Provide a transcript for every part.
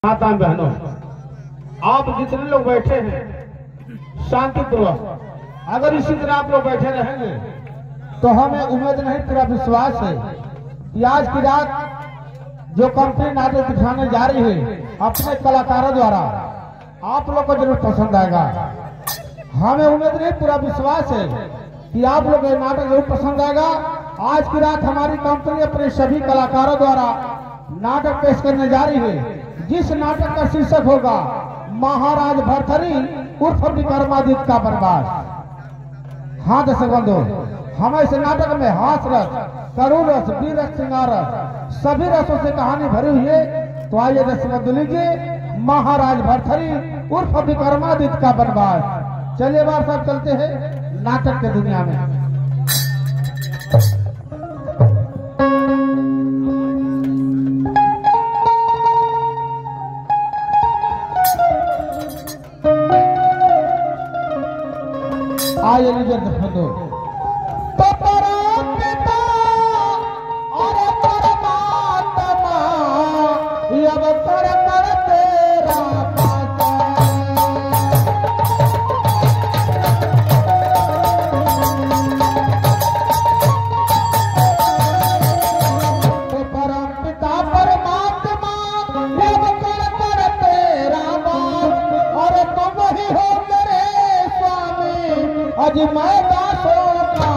माता बहनों, आप जितने लोग बैठे हैं शांतिपूर्वक, अगर इसी तरह आप लोग बैठे रहेंगे तो हमें उम्मीद नहीं, पूरा विश्वास है कि आज की रात जो कंपनी नाटक दिखाने जा रही है अपने कलाकारों द्वारा आप लोग को जरूर पसंद आएगा। हमें उम्मीद नहीं, पूरा विश्वास है कि आप लोग ये नाटक जरूर पसंद आएगा। आज की रात हमारी कंपनी अपने सभी कलाकारों द्वारा नाटक पेश करने जा रही है, जिस नाटक का शीर्षक होगा महाराज भरथरी उर्फ विक्रमादित्य का वनवास। हाँ दर्शक बंधु, हम इस नाटक में हास रस, करुण रस, वीर रस, श्रृंगार रस, सभी रसों से कहानी भरी हुई है। तो आइए दर्शक बंधु, लीजिए महाराज भरथरी उर्फ विक्रमादित्य का वनवास। चलिए बार साहब, चलते हैं नाटक की दुनिया में। आइए लीजिए दर्शकों, तो परम पिता और परमात्मा अब कर कर तेरा तो परम पिता परमात्मा अब कर कर तेरा बात, और तुम ही हो मेरे स्वामी आज मैं दासों का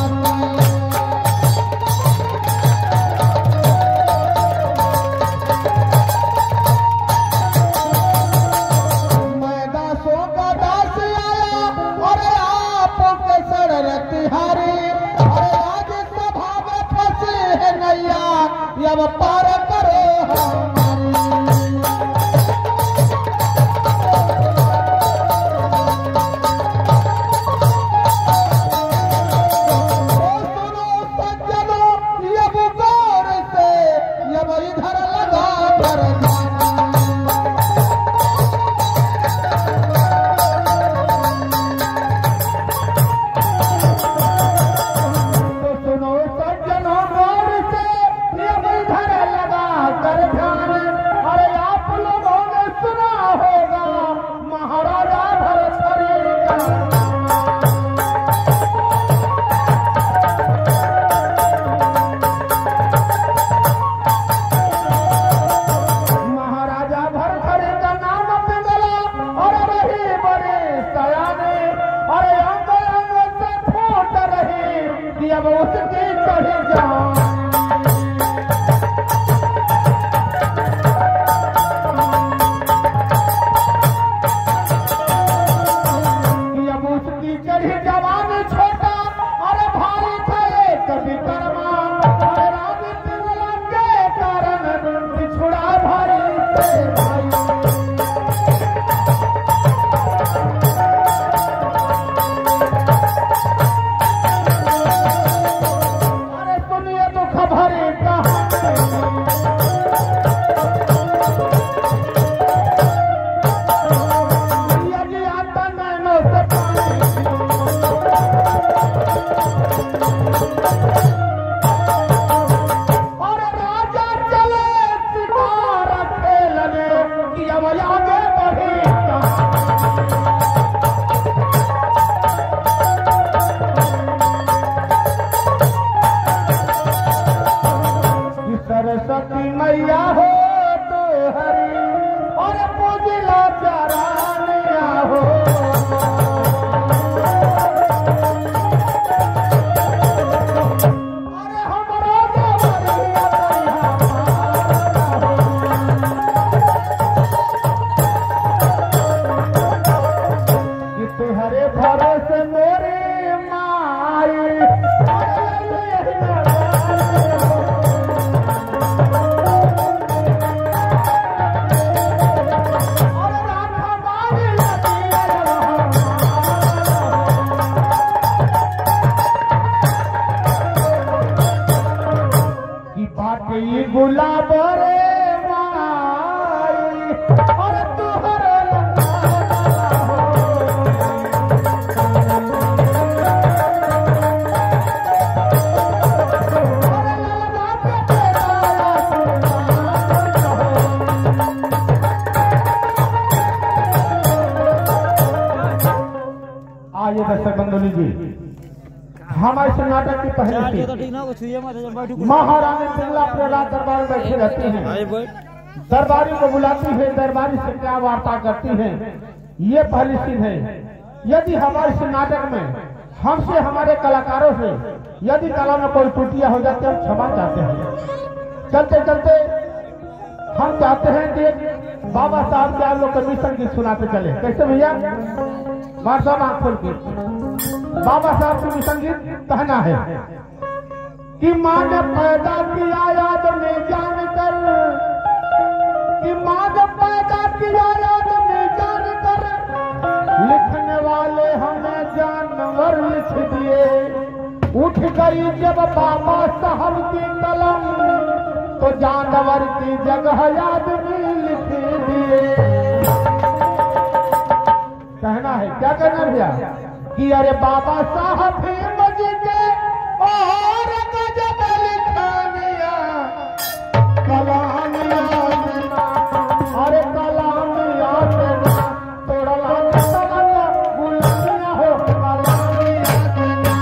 मैं दासों का दास आया और आपके शरण तिहारी, और आज सभा में फंसे है नैया अब पार करो हमारी। सुनी जी, हमारे नाटक की पहली सीट महारानी पिंगला प्रहलाद दरबार में बैठी रहती हैं, दरबारी को बुलाती है, दरबारी से क्या वार्ता करती है, ये पहली सीन है। यदि हमारे इस नाटक में हमसे हमारे कलाकारों से यदि कला में कोई त्रुटियां हो जाती है हम क्षमा चाहते हैं। चलते चलते हम चाहते हैं कि बाबा साहब के आप लोग कमीशन की सुनाते चले। कैसे भैया? मार साहब आंख खोल के बाबा साहब की संगीत कहना है कि माँ ने पैदा किया याद में जान कर, कि माँ ने पैदा किया याद में जान कर, लिखने वाले हमें जानवर लिख दिए। उठ गई जब बाबा साहब की कलम तो जानवर की जगह याद में लिख दिए। कहना है, क्या कहना भैया? कि अरे बाबा साहब जी के और गजब लिखनिया कलाम याद ना, अरे कलाम याद ना, तोड़ला तोड़ला बुलंदिया हो कलाम याद ना।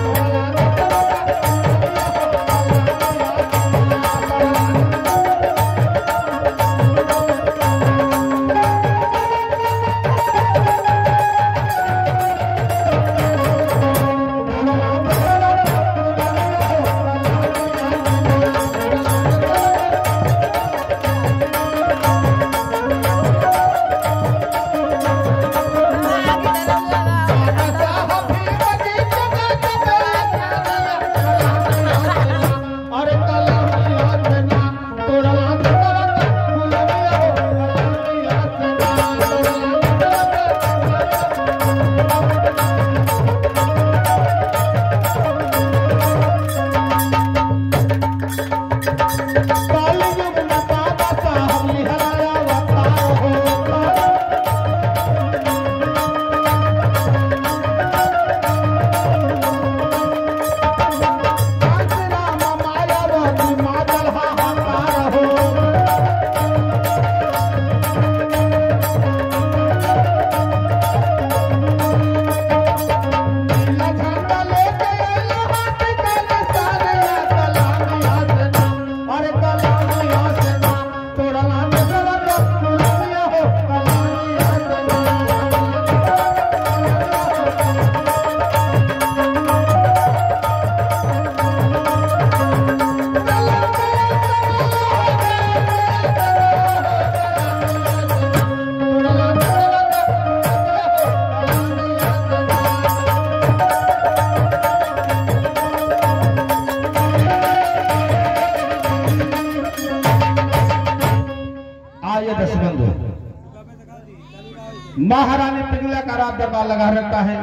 महारानी पिंगला का रात दरबार लगा रहता है,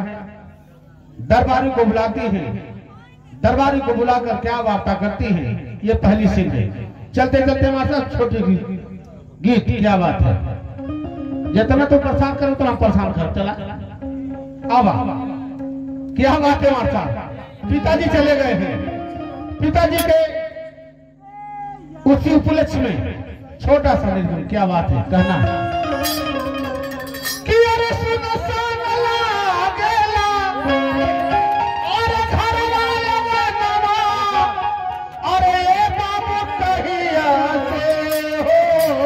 दरबारी को बुलाती है, दरबारी को बुलाकर क्या वार्ता करती है, ये पहली सीन है। चलते चलते हमारे साथ छोटी गीत, क्या बात है, जितना तो परेशान करो तो हम परेशान कर चला। अब क्या बात है हमारे साथ? पिताजी चले गए हैं, पिताजी के उसी उपलक्ष्य में छोटा सा निर्गुण, क्या बात है, कहना है कि अरे सुनसान लागेला और घर वाले नवा, अरे बाबू कहिया से हो,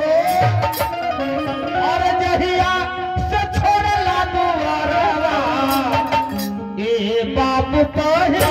और जहिया से छोड़ला दुआरवा, ए बाबू कहिया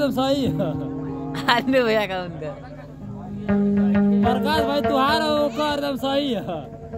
एकदम सही है। आदमी भैया का उनका प्रकाश भाई तुहार ओकर एकदम सही है।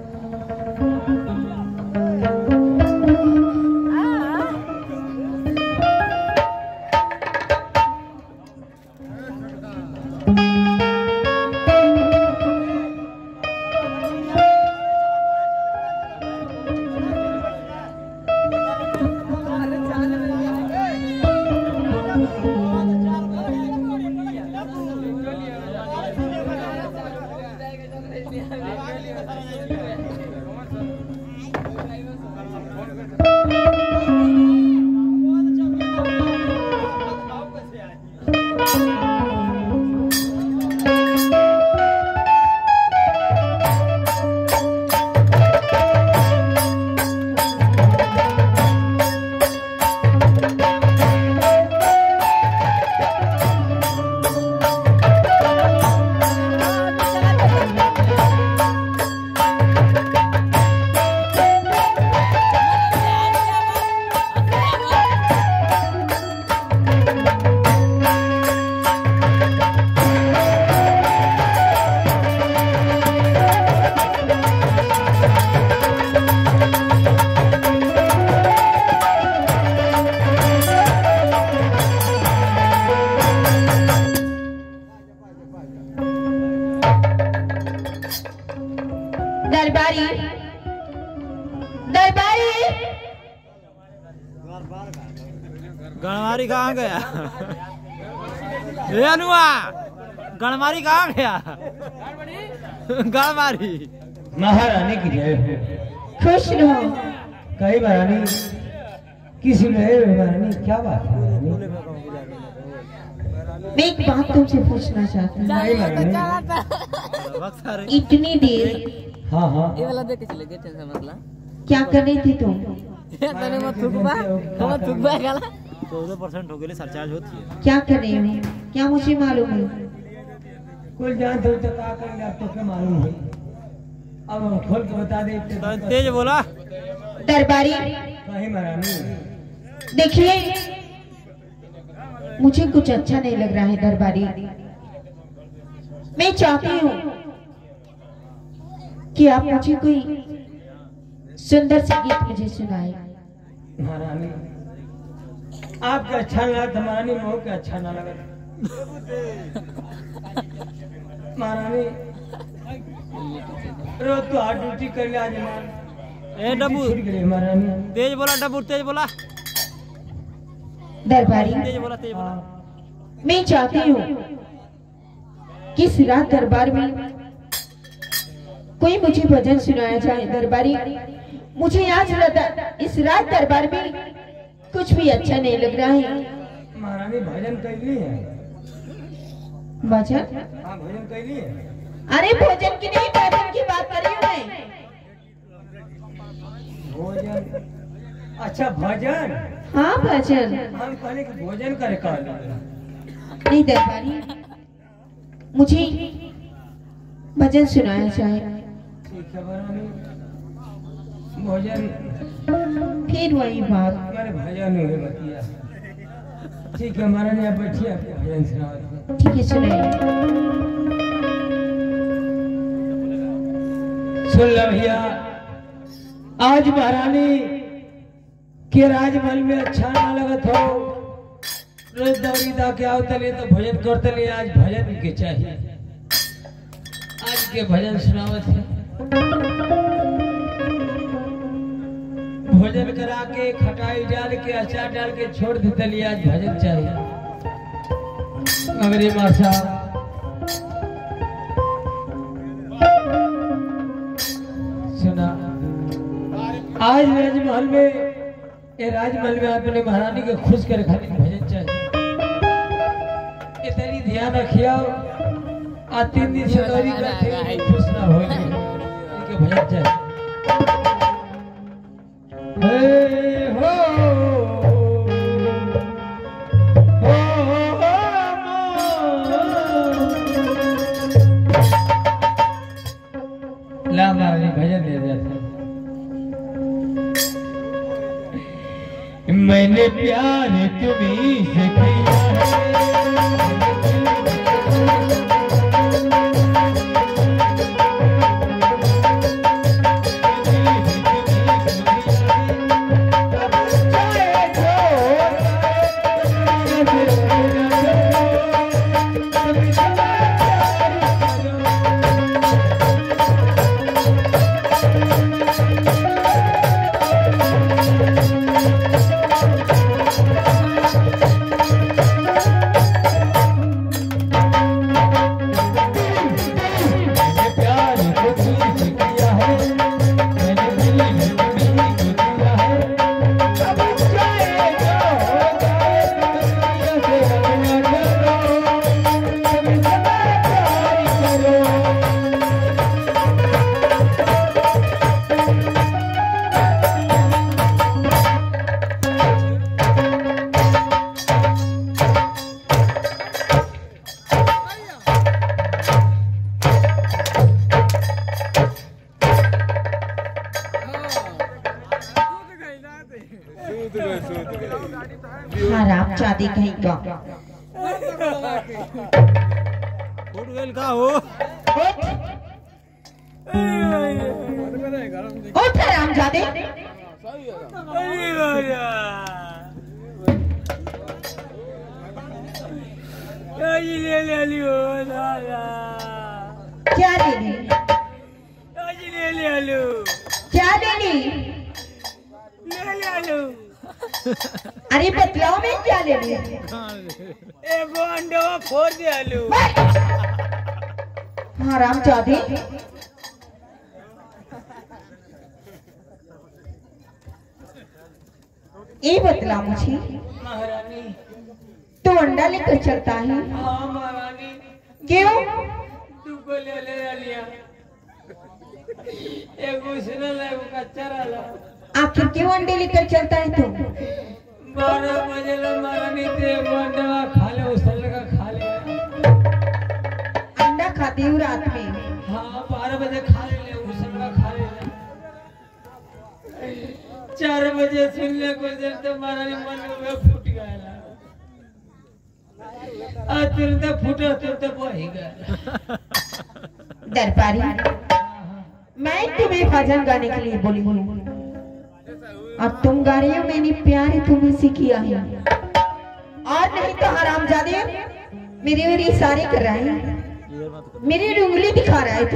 दरबारी दरबारी गणमारी कहाँ गया? ये अनुआ गणमारी कहाँ गया? गणमारी महारानी की जय हो। खुश रहो। कही महारानी किसी में महारानी क्या बात है? मैं एक बात तुमसे पूछना चाहती हूँ। नहीं महारानी। इतनी देर हाँ हाँ ये वाला देख के चले गए टेंशन मसला क्या कर रही थी तुम? तने मत थुकबा गाला 14% हो गए सरचार्ज होती है। क्या कर रही हो? क्या मुझे मालूम है? कुछ जानते हो तो क्या करेंगे आप तो क्या मालूम है? अब हम खोल के बता दे। तेज बोला। दरबारी कही महारानी देखिए मुझे कुछ अच्छा नहीं लग रहा है दरबारी। मैं चाहती हूँ कि आप मुझे कोई सुंदर सा गीत मुझे सुनाए। महारानी आपका अच्छा ना लगा महारानी मोह के अच्छा ना लगा महारानी रोज तो हाथ ड्यूटी कर लिया आज ए डब्बू महारानी तेज बोला। डब्बू तेज बोला। दरबारी तेज बोला। तेज बोला। मैं चाहती हूँ कि इस रात दरबार में कोई मुझे भजन सुनाया जाए। दरबारी मुझे आज इस रात दरबार में कुछ भी अच्छा नहीं लग रहा है। महारानी भजन कैली है। भजन? हाँ भजन कैली है। अरे भोजन की नहीं भजन की बात कर रही हूँ मैं। भोजन अच्छा भजन। हाँ भजन। हम कहने कि भोजन करे कहा नहीं दरबारी मुझे भजन सुनाया जाए। ठीक है महारानी भोजन फिर वही बात। मेरे भजन नहीं बतिया। ठीक है महारानी आप बैठिए आपके भजन सुनाओ। ठीक है सुनाइए। सुन लो भैया आज महारानी के राजमहल में अच्छा ना लगत हो। रोज दौड़ी दा के आओ तले तो भजन करते ले। आज भजन के चाहिए। आज के भजन सुनावत है। भोजन करा के खटाई डाल के अचार डाल के छोड़ देते लिए। आज भजन चाहिए। अगली मासा सुना आज राजमहल में अपने महारानी के खुश करे खातिर भजन चाहिए। इतनी ध्यान रखियो आ 3 दिन से दौरी करते खुश ना हो इनके भजन चाहिए। हे हो ला महारानी भजन दे देते। मैंने प्यार तुम्हीं से किया हराम जादी कहीं का। फुटवेल का हो उठ हराम जादे। क्या लेनी? क्या लेनी? अरे बतलाओ में क्या लेनी? फोड़ दे आलू। हराम जादे। ये बतला मुझे, महारानी। तो अंडा लेकर चलता है? हाँ महारानी। क्यों? तुमको ले लिया। एक उसने ले वो कच्चा रहा। आखिर क्यों अंडे लेकर चलता है तुम? 12 बजे लो महारानी ते अंडा खा ले, उसल का खा ले। अंडा खाती हूँ रात में। हाँ 12 बजे खा ले, उसल का खा ले। 4 बजे सुन ले कुछ देर तो महारानी मन में फूट गया। तुरंत फूटा तुरंत बही गया। दरबारी, मैं तुम्हें भजन गाने के लिए बोली हूँ और तुम गा रही हो। मैंने प्यार तुम्हें से किया है और नहीं तो हरामजादे मेरे इशारे कर रहा है, मेरी उंगली दिखा रहा है।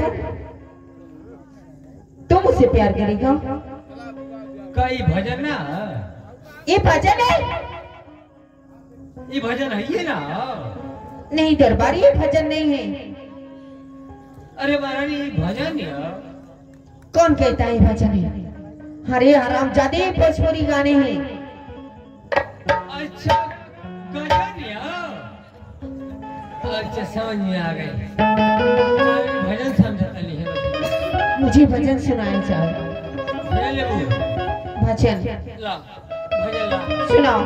तुम मुझसे प्यार करेगा? कई भजन ना, ये भजन है? ये भजन है ये ना? नहीं दरबारी, ये भजन नहीं है। अरे महारानी ये भजन है। कौन कहता है भजन है? अरे हरामजादे भोजपुरी गाने हैं। अच्छा गजन है। अच्छा समझ में आ गई। भजन समझता नहीं है। मुझे भजन सुनाया जाए। भजन ला भजन ला सुनाओ।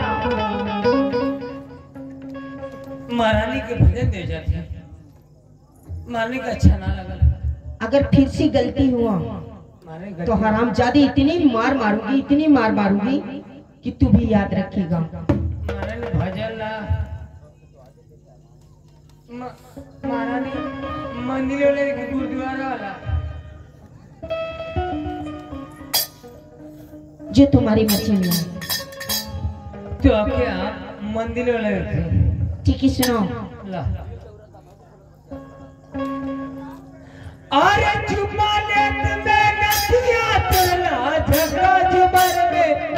महारानी के भजन दे जाते हैं। महारानी का अच्छा ना लगा। अगर फिर से गलती हुआ तो हरामजादी इतनी मार मारूंगी, इतनी मार मारूंगी कि तू भी याद रखेगा। महारानी भजन ला। महारानी मंदिर वाले के गुरुद्वारा वाला जो तुम्हारी मर्जी में है। तो आपके यहाँ मंदिर वाले थे। ठीक है सुनो। ला अरे चुमा ले तुम्हें नदिया तला झगड़ा जुबर में।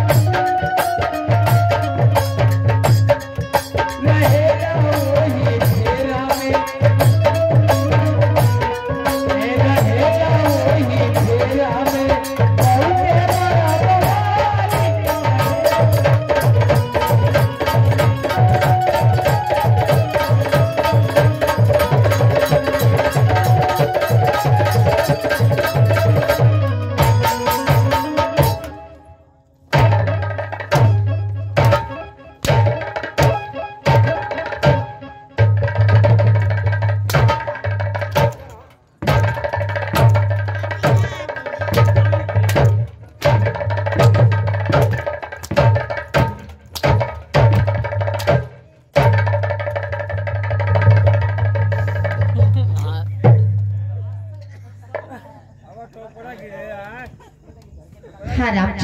रहेगा वो ये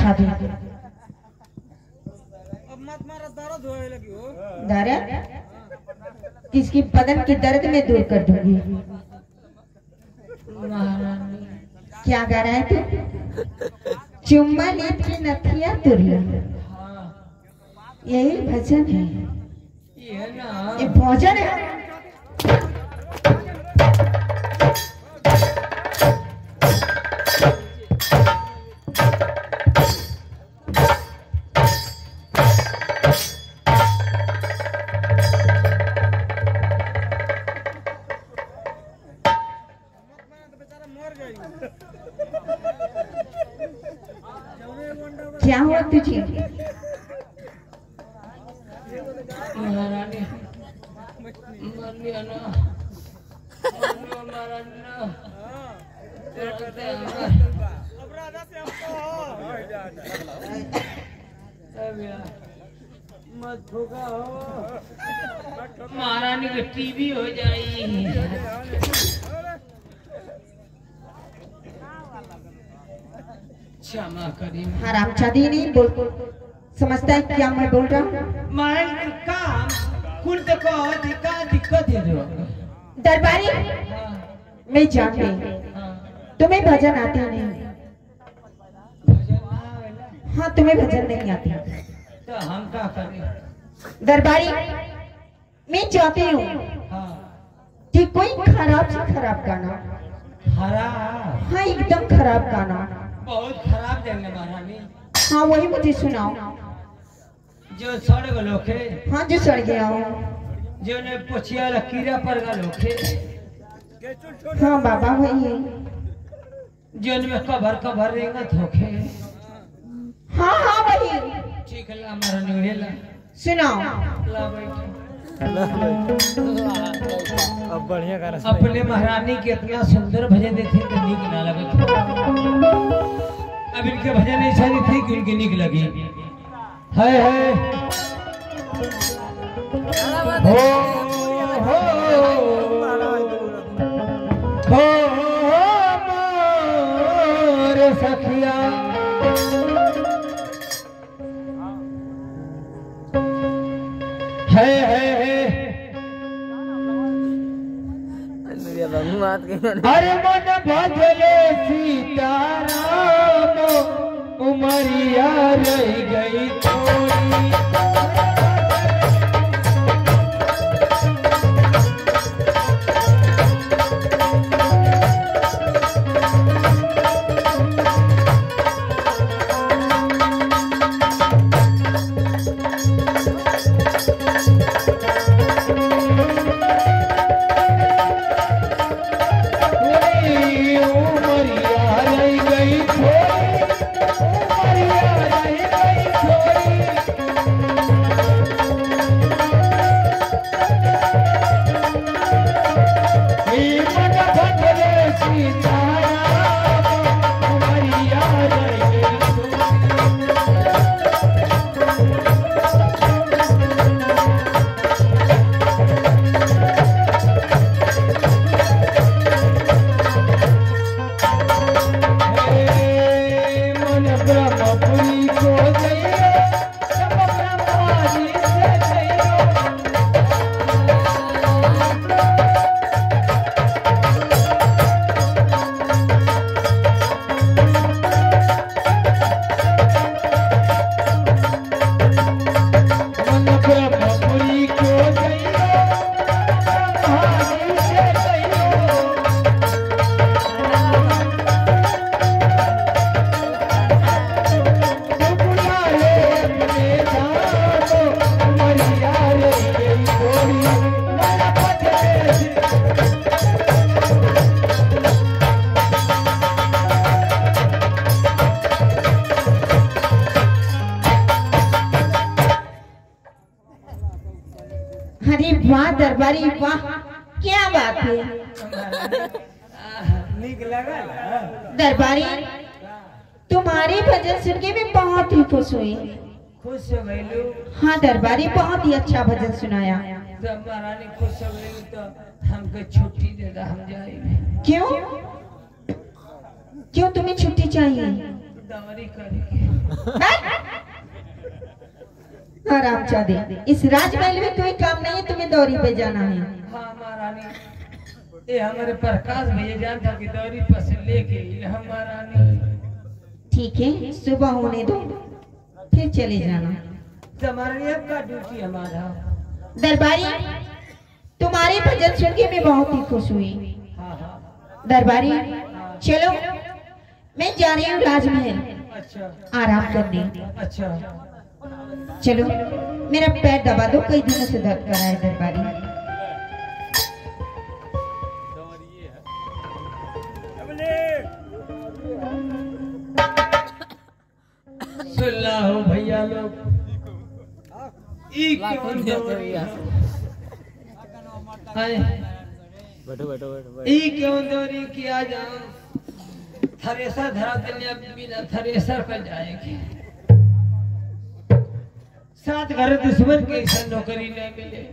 रामछा दे। अब मत मारा, दर्द होने लगी हो। दर्द किसकी बदन की दर्द में दूर कर दूंगी। महारानी क्या गा रहा है तू? चुम्मा लेप के नथिया तुरला, हाँ यही भजन है, ये ना ये भोजन है। क्या हुआ तुझे? महारानी मर लिया ना, महारानी ना करते हैं। अब राजा से हमको हो। मत ठोका हो, महारानी के टीवी हो जाएगी। क्षमा करिए हाँ रामचादी नहीं बोल, समझता है क्या मैं बोल रहा हूँ? महारानी का काम कुल तो का दिक्कत है जो दरबारी मैं जान गई, हाँ तुम्हें भजन आते नहीं। हाँ तुम्हें भजन नहीं आते। तो हम क्या करें? दरबारी मैं चाहती हूँ हाँ कि कोई खराब से खराब गाना, हरा हाँ एकदम खराब गाना, बहुत खराब देंगे महारानी। हाँ वही मुझे सुनाओ। जो सड़ गलोखे, हाँ जो सड़ गया हो। जो ने पोछिया कीड़ा पर गलोखे, हाँ बाबा वही है। जो में कभर रेंगत होखे। हाँ हाँ वही, ठीक ला महारानी वेला सुनाओ। ला बैठो। अब बढ़िया गाना अपने महारानी के इतना सुंदर भजन देते कि नीक ना लगे। अब इनके भजन ऐसा नहीं थे कि उनकी नीक लगी। है हो मोर सखिया है बात के अरे मन भजले सीताराम उमरिया रह गई थोड़ी। अरे वाह दरबारी वाह, क्या बात है नीक लगा दरबारी। तुम्हारे भजन सुन के मैं बहुत ही खुश हुई। खुश हो गई लो। हाँ दरबारी बहुत ही अच्छा भजन सुनाया। जब महारानी खुश हो गई तो हमको छुट्टी दे दा, हम जाएंगे। क्यों क्यों तुम्हें छुट्टी चाहिए? दौरी करेगी। रामचाँदी, इस राजमहल में कोई काम नहीं है, तुम्हें दौरी पे जाना है। हाँ महारानी, ये हमारे प्रकाश भैया जानता कि दौरी पर से लेके महारानी। ठीक है, सुबह होने दो, फिर चले जाना। तुम्हारे का ड्यूटी हमारा। दरबारी, तुम्हारे भजन सुन के मैं बहुत ही खुश हुई। हाँ हाँ। दरबारी, चलो मैं जा रही हूँ राजमहल अच्छा आराम करने। अच्छा। चलो मेरा पैर दबा दो, कई दिनों से दर्द कर रहा है। दरबारी सुल्ला हो भैया लोग, बैठो बैठो बैठो। ई क्यों दौरी किया जाओ, थ्रेसर धरा दिलिया बिना थ्रेसर पर जाएगी। सात घर दुश्मन के ऐसा नौकरी न मिले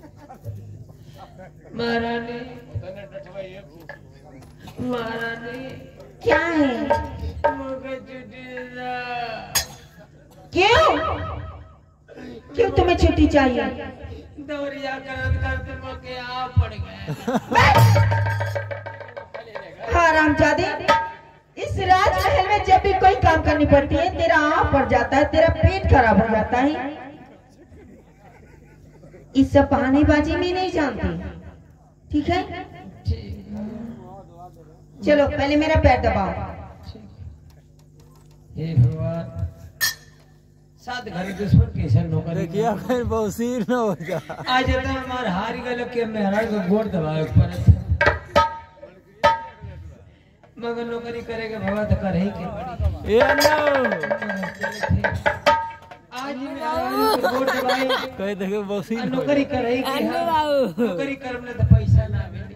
महारानी। महारानी क्या है? मुझे छुट्टी दे। क्यों क्यों तुम्हें छुट्टी चाहिए? दौरिया करते मौके आ पड़ गए। हाँ रामचाँदी, इस राजमहल में जब भी कोई काम करनी पड़ती है, तेरा आप पड़ जाता है, तेरा पेट खराब हो जाता है। इस सब बहानेबाजी में नहीं जानती, ठीक है? चलो पहले मेरा पैर दबाओ। हे भगवान, सात घर दुश्मन कैसे नौकरी देखिए कहीं बौसीर न हो जा। आज तो हमारे हारी गए के मेहराज को गोड़ दबाए पड़े, मगर नौकरी करेगा भगवान तो करे ही के बड़ी। ए नो आज मेहराज को गोड़ दबाए कहीं देखे बौसीर नौकरी करे ही के। नौकरी करने तो पैसा ना मिले।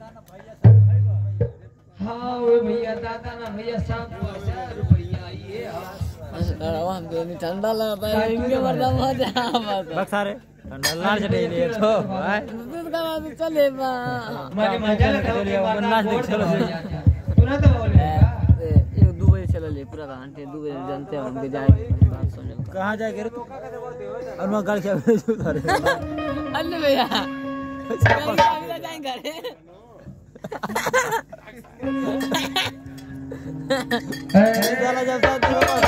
हाँ वो भैया दादा ना भैया साहब 5000 ये हमको नहीं ठंडा लगता है, इनके मरदा मजा बस सारे ठंडा लाल चढ़े लिए तो भाई दूध का बात चले बा मारे मजा लगा चलिए नाच देख चलो। तूने तो बोले ये 2 बजे चला ले पूरा घंटे 2 बजे जानते हैं हमके जाए बात सुने। कहाँ जाए रे तू? और मैं गाड़ी से उतारे अन्य भैया अभी जाएंगे घर। चला जाता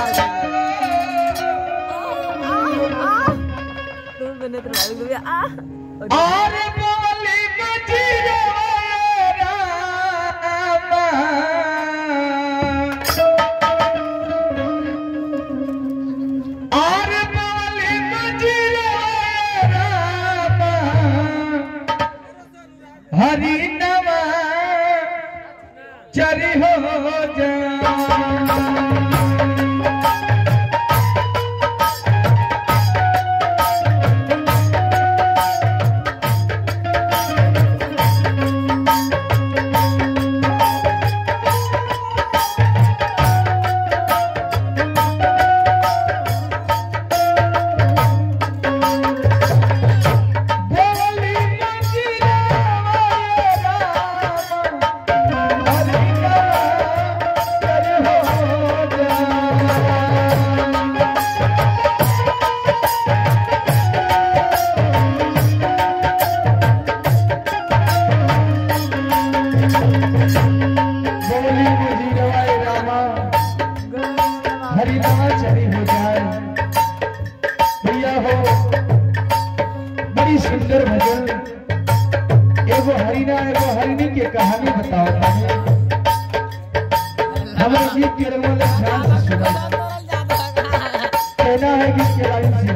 तुम बने तो लाइव भैया आ अरे बोली बजी रे राम। अरे बोली बजी रे राम, हरि नाम चरी हो जा। सुंदर भजन एगो हरिना एगो हरिनी के कहानी बताओ। हमारे गीत के रंगों ध्यान से सुना। कहना है गीत के लाइन से,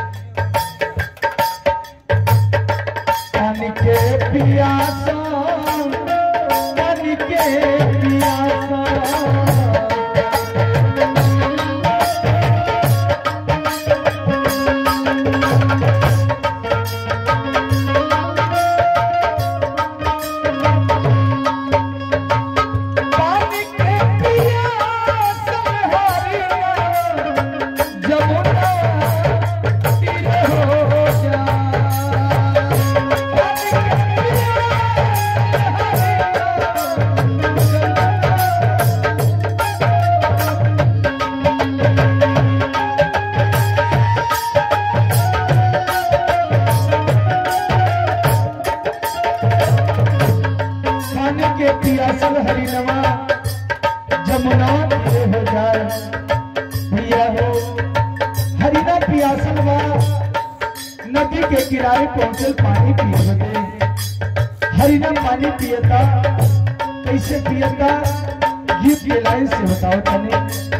पानी के पियासा, पानी के पियासा, के पियासल हरिनवा जमुना तीरे हो जाए। भैया हो हरिना पियासल बा नदी के किनारे पहुंचल पानी पिए बदे। हरिना पानी पियता कैसे पियता गीत के लाइन से बताओ तने।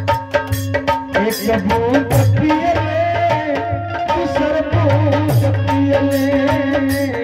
एक बूंद पिए ले दूसर बूंद पिए ले।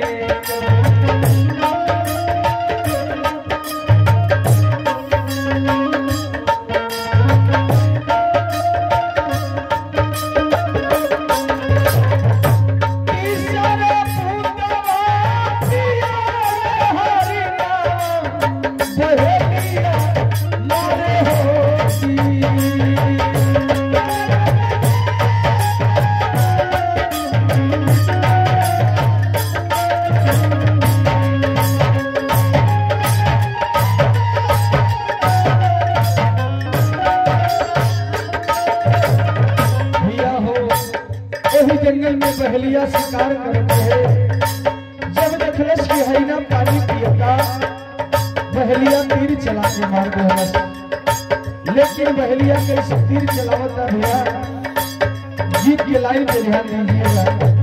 जंगल में बहलिया शिकार करते हैं। जब देखलस कि हरिना पानी पियता बहलिया तीर चला के मार देहलस। लेकिन बहलिया कैसे तीर चलावता भैया गीत के लाइन पे ध्यान दीजिएगा।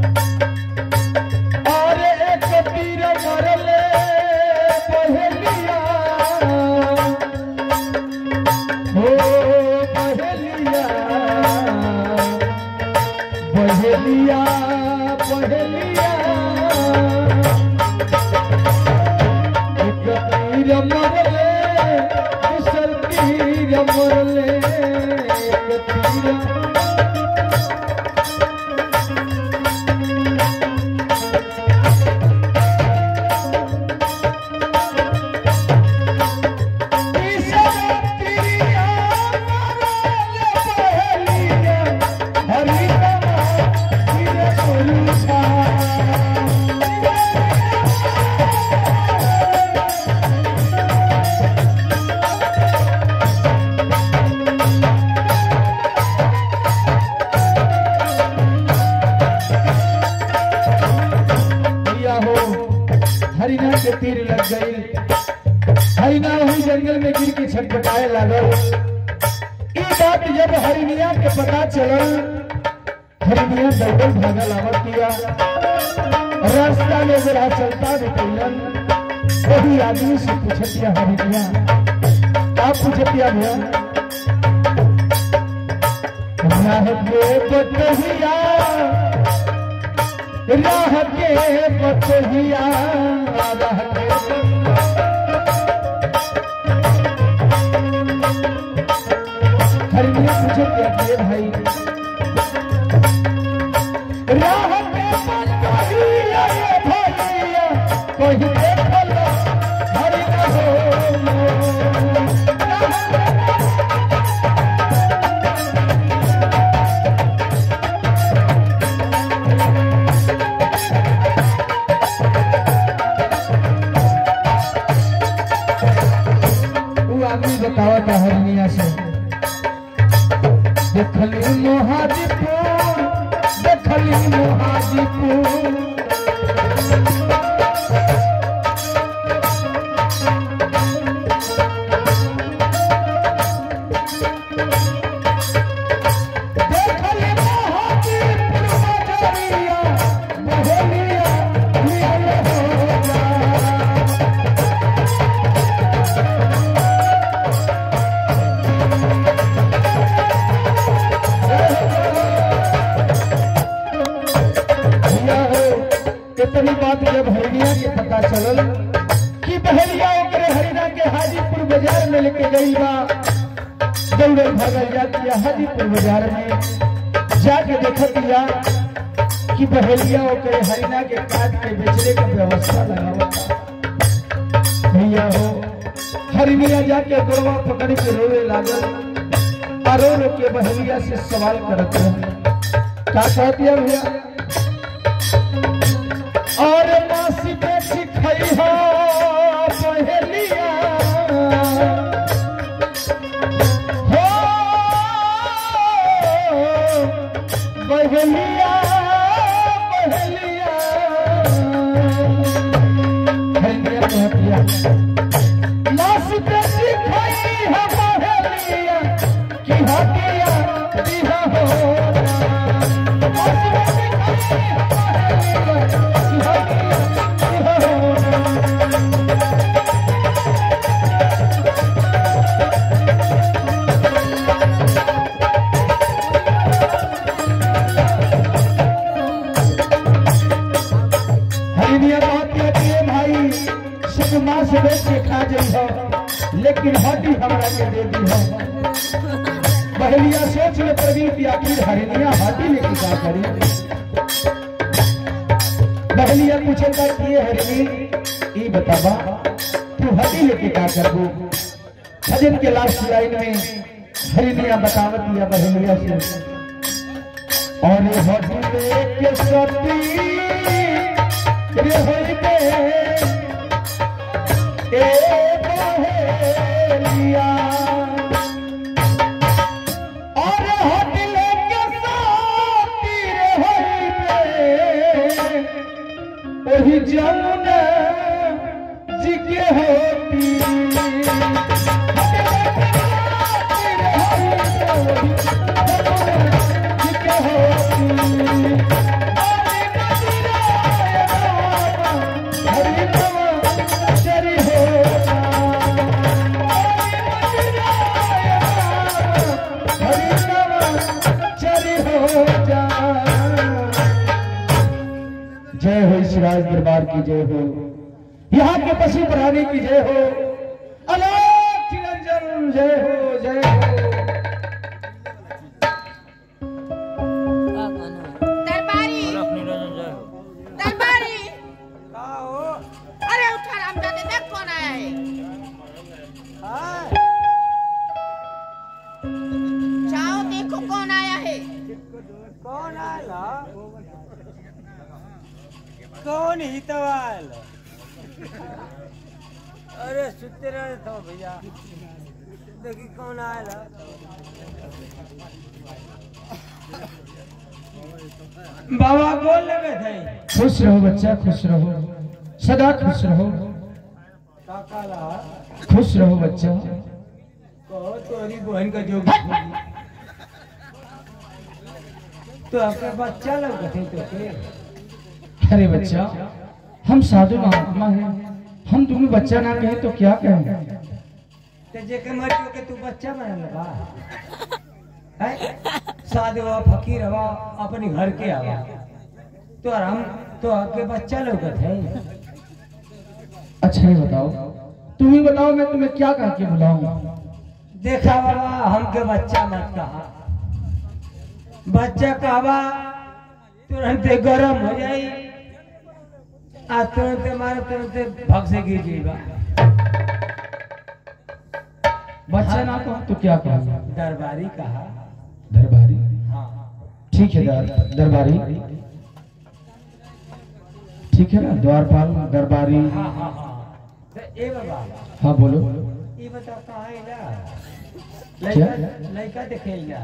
और एक तीर मरले बहलिया हो बहलिया बहलिया बहलिया एक तीर मरले दूसर तीर मरले एक तीर। हरिना के तीर लग गई। हरिना वही जंगल में गिर के छटपटाए लागल। ई बात जब हरिनिया के पता चलल हरिनिया दौड़ल भागल आवत किया। रास्ता में जरा चलता निकलन वही आदमी से पूछतिया हरिनिया आप पूछतिया भैया राह के बतहिया राह के बतहिया राह के हरिनिया पूछे क्या भाई राह के बतहिया भैया कोई देखल हरिना हो बतावा था हरिनिया से देखली मोहाजीपुर देखली मोहाजीपुर देखली मोहाजीपुर बजरिया बहलिया लियल होगा। इतनी बात जब हरिनिया के पता चलल कि बहलिया ओकरे हरिना के हाजीपुर बाजार में लेके गई बा दौड़े भागल जाती हाजीपुर बाजार में जाके देखतिया कि बहलिया ओकरे हरिना के काट के बेचने का व्यवस्था लगावता। भैया हो हरिनिया जाके गोरवा पकड़ के रोवे लागल और रो के बहलिया से सवाल करत क्या कहतिया भैया और मासी बेटी खाई हो बहलिया हो बहलिया बहलिया हरिनिया कहतिया सिखाई है पहेलियां कि हटिया दिया होना उसमें सिखाई है पहेलियां कि हटिया दिया होना माँ से बेच के खा जाइ हो लेकिन हड्डी हमरा के दे दी हो बहलिया सोच ले प्रवीण की आखिर हरिनिया हड्डी लेके क्या करी बहलिया पूछे था कि ये हरिनी ये बतावा तू हड्डी लेके क्या करबो भजन के लास्ट लाइन में हरिनिया बतावत दिया बहलिया से और ये हड्डी लेके सती रे होई के पहेलिया और हटले के साथी होई पे वही जमुना जी के होती जय हो इस राज दरबार की जय हो यहाँ के पशु प्राणी की जय हो अलोक चिरंजन जय हो जय हो दरबारी दरबारी अरे उठा रामजादे देख कौन आया है जाओ देखो कौन आया है कौन आया कौन ही तवाल अरे सुते रहे तो भैया देखी कौन आया बाबा बोल लगे थे खुश रहो बच्चा खुश रहो सदा खुश रहो काकाला खुश रहो बच्चा कहो तोरी बहन का जोग तो आपका बच्चा लगे थे तो के अरे बच्चा हम साधु महात्मा हैं हम तुम्हें बच्चा ना कहे तो क्या कहें ते जे के मरियो के तू बच्चा बन लगा है साधु हुआ फकीर हुआ अपने घर के आवा तो हम तो आपके बच्चा लोग थे अच्छा ये बताओ तुम ही बताओ मैं तुम्हें क्या कह के बुलाऊं देखा बाबा हमके बच्चा मत कहा बच्चा कहवा तुरंत गरम हो जाई आ तुरंत मारे तुरंत भग से गिर जाएगा बच्चा ना कहो तो क्या कहो दरबारी कहा दरबारी हाँ ठीक है दरबारी ठीक है ना द्वारपाल दरबारी हाँ हाँ हाँ तो ए बाबा हाँ बोलो ये बता कहाँ है क्या? लड़का लड़का देखेगा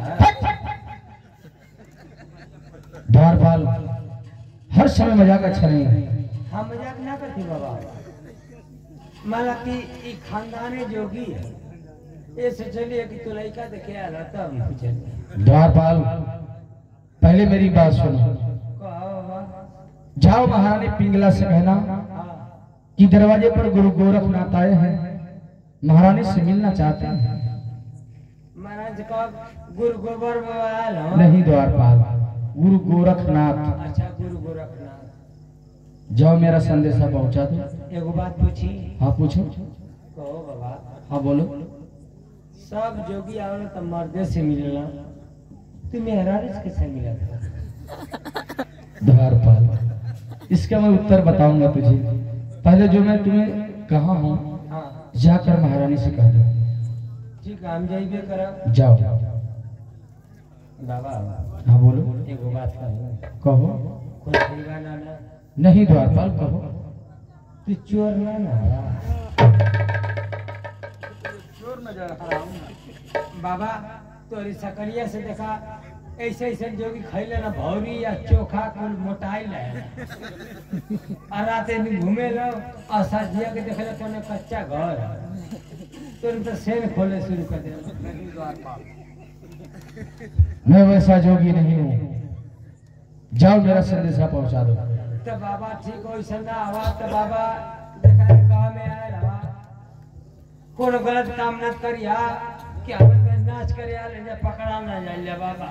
द्वारपाल हर समय मजाक अच्छा नहीं है हम मजाक ना करती बाबा माला की ये खानदान जोगी है ये से चलिए कि तू लड़का देखे आ रहा तब पूछे द्वारपाल पहले मेरी बात सुनो कहो बाबा जाओ महारानी पिंगला से कहना हाँ कि दरवाजे पर गुरु गोरखनाथ आए हैं महारानी से मिलना चाहते हैं महाराज का गुरु गोबर बवाल हो नहीं द्वारपाल गुरु गोरखनाथ अच्छा गुरु गोरखनाथ जाओ मेरा संदेशा पहुंचा दो एगो बात पूछी हाँ पूछो कहो बाबा हाँ बोलो सब जोगी आवला तो मर्दे से मिलना तू मेहरा कैसे मिला था द्वारपाल इसका मैं उत्तर बताऊंगा तुझे पहले जो मैं तुम्हें कहा हूँ हाँ जाकर महारानी से कह दो ठीक है हम जाइए करा जाओ बाबा हाँ बोलो एगो बात कहो कोई दीवाना ना नहीं द्वारपाल कहो तू चोर ना ना चोर नजर आ रहा हूँ बाबा तोरी सकरिया से देखा ऐसे ऐसे जोगी खैले ना भौरी या चोखा कुल मोटाई ले आ रात में घूमे लो और सजिया के देखे लो कोनो कच्चा घर है। तुरंत सेन खोले शुरू कर दे। मैं वैसा जोगी नहीं हूँ, जाओ मेरा संदेशा पहुंचा दो। तो बाबा ठीक हो संदा आवा तो बाबा देखा गांव में आए रहा कोनो गलत काम न करिया क्या नाच करिया ले जा पकड़ा ना जा बाबा।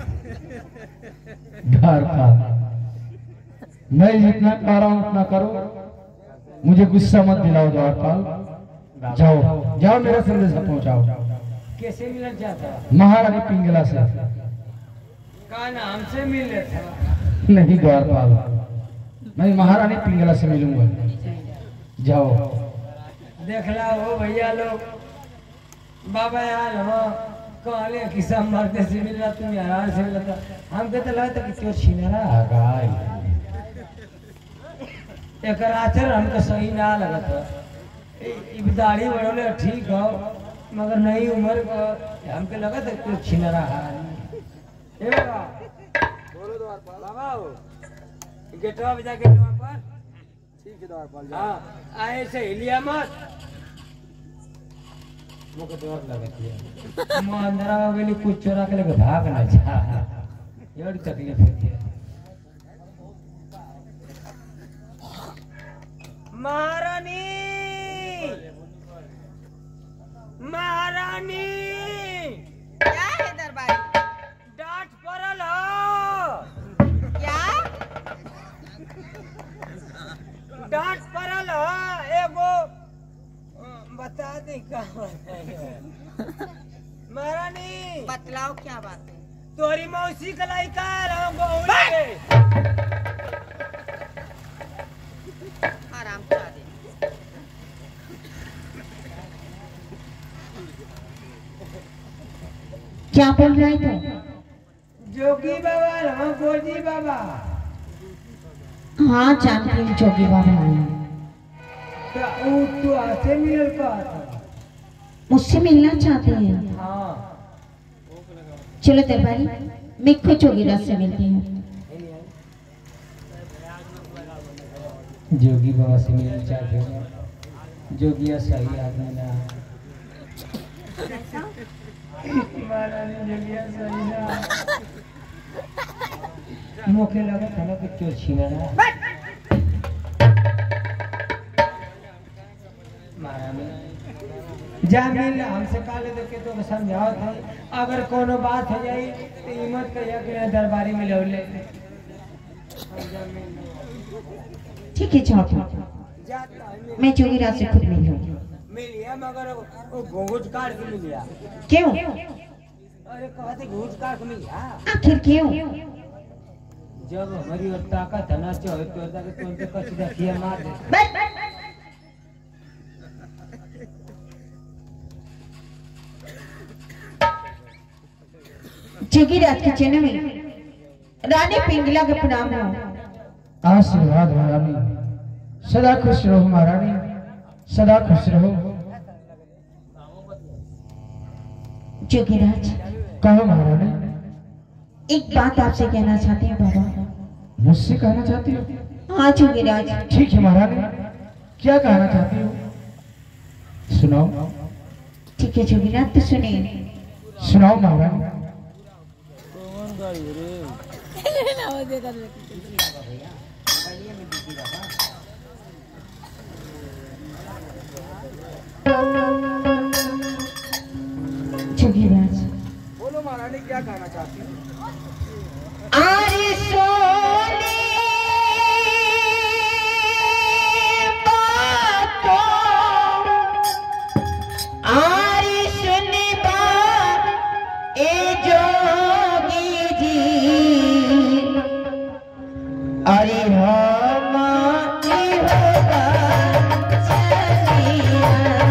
घर का मैं जितना कह रहा हूँ उतना करो, मुझे गुस्सा मत दिलाओ द्वारपाल। जाओ जाओ मेरा संदेशा पहुंचाओ। कैसे मिलना चाहता? महारानी पिंगला से। का नाम से मिले था? नहीं द्वारपाल, मैं महारानी पिंगला से मिलूंगा। जाओ। देख ला हो भैया लोग बाबा यार हो कहले कि सब मर्दे से मिल रहा तुम यार से मिलता हम कहते लगता कि चोर छीना गाय एक आचरण हमको सही ना लगत दाढ़ी बढ़ोले ठीक हो मगर नई उम्र को हमके लगा था चोर छीना रहा है। बोलो बाबा हो गेटवा बजा के द्वार पर ठीक है द्वार पर हां आए से हिलिया मत मुझे डर लगती है मैं अंदर आ गई कुछ चोरा के लेके भाग ना जा ये बड़ी तकलीफ होती है। महारानी महारानी क्या है दरबारी? डांट पड़ल हो क्या? डांट पड़ल हो एगो बता दे का महारानी बतलाओ क्या बात है? तोरी मौसी का लड़का हमको आराम करा दे। क्या बोल रहे थे? जोगी बाबा हम गोजी बाबा। हाँ जानती हूँ जोगी बाबा तो आसे मिल का मुझसे मिलना चाहते हैं। हाँ चलो दरबारी मैं खुद जोगीराज से मिलती हूँ। जोगी बाबा से मिलना चाहते हो? जोगिया सही आदमी ना महारानी जोगिया सही ना मौके लगा था ना कि चोर छीना ना महारानी जामिन हमसे काले देख के तो समझाओ था अगर कोनो बात हो जाई तो हिम्मत करिया कि दरबारी में ले ले। ठीक है जाओ मैं जोगीराज से खुद मिल लूंगी। मिलिया मगर वो घूंघट काट के मिलिया। क्यों? अरे कहते घूंघट काट के मिलिया आखिर क्यों? जब हमारी और ताकत है ना चाहे तो ताकत तो उनके कच्ची देखिए मार दे। जोगीराज के चरण में रानी पिंगला का प्रणाम हो। आशीर्वाद महारानी, सदा खुश रहो महारानी, सदा खुश रहो। जोगीराज कहो महारानी। एक बात आपसे कहना चाहते हैं बाबा। मुझसे कहना चाहती हो? हाँ जोगीराज। ठीक है महारानी, क्या कहना चाहती हो? सुनाओ। ठीक है जोगीराज तो सुनिए। सुनाओ महारानी। जोगीराज बोलो महारानी क्या कहना चाहती हो? आरे सोने बातों आरे सुने बात ए जोगी जी अरे हमारी होगा चलिया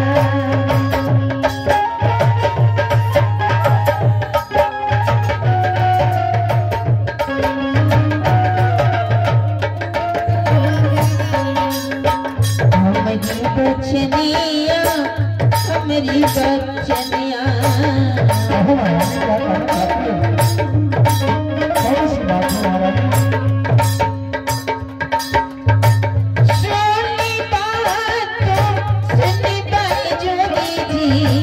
बचनिया हमारी बचनिया कहो महारानी, क्या कहना चाहती हो? कौन सी बात है महारानी? सुनी बात जोगी जी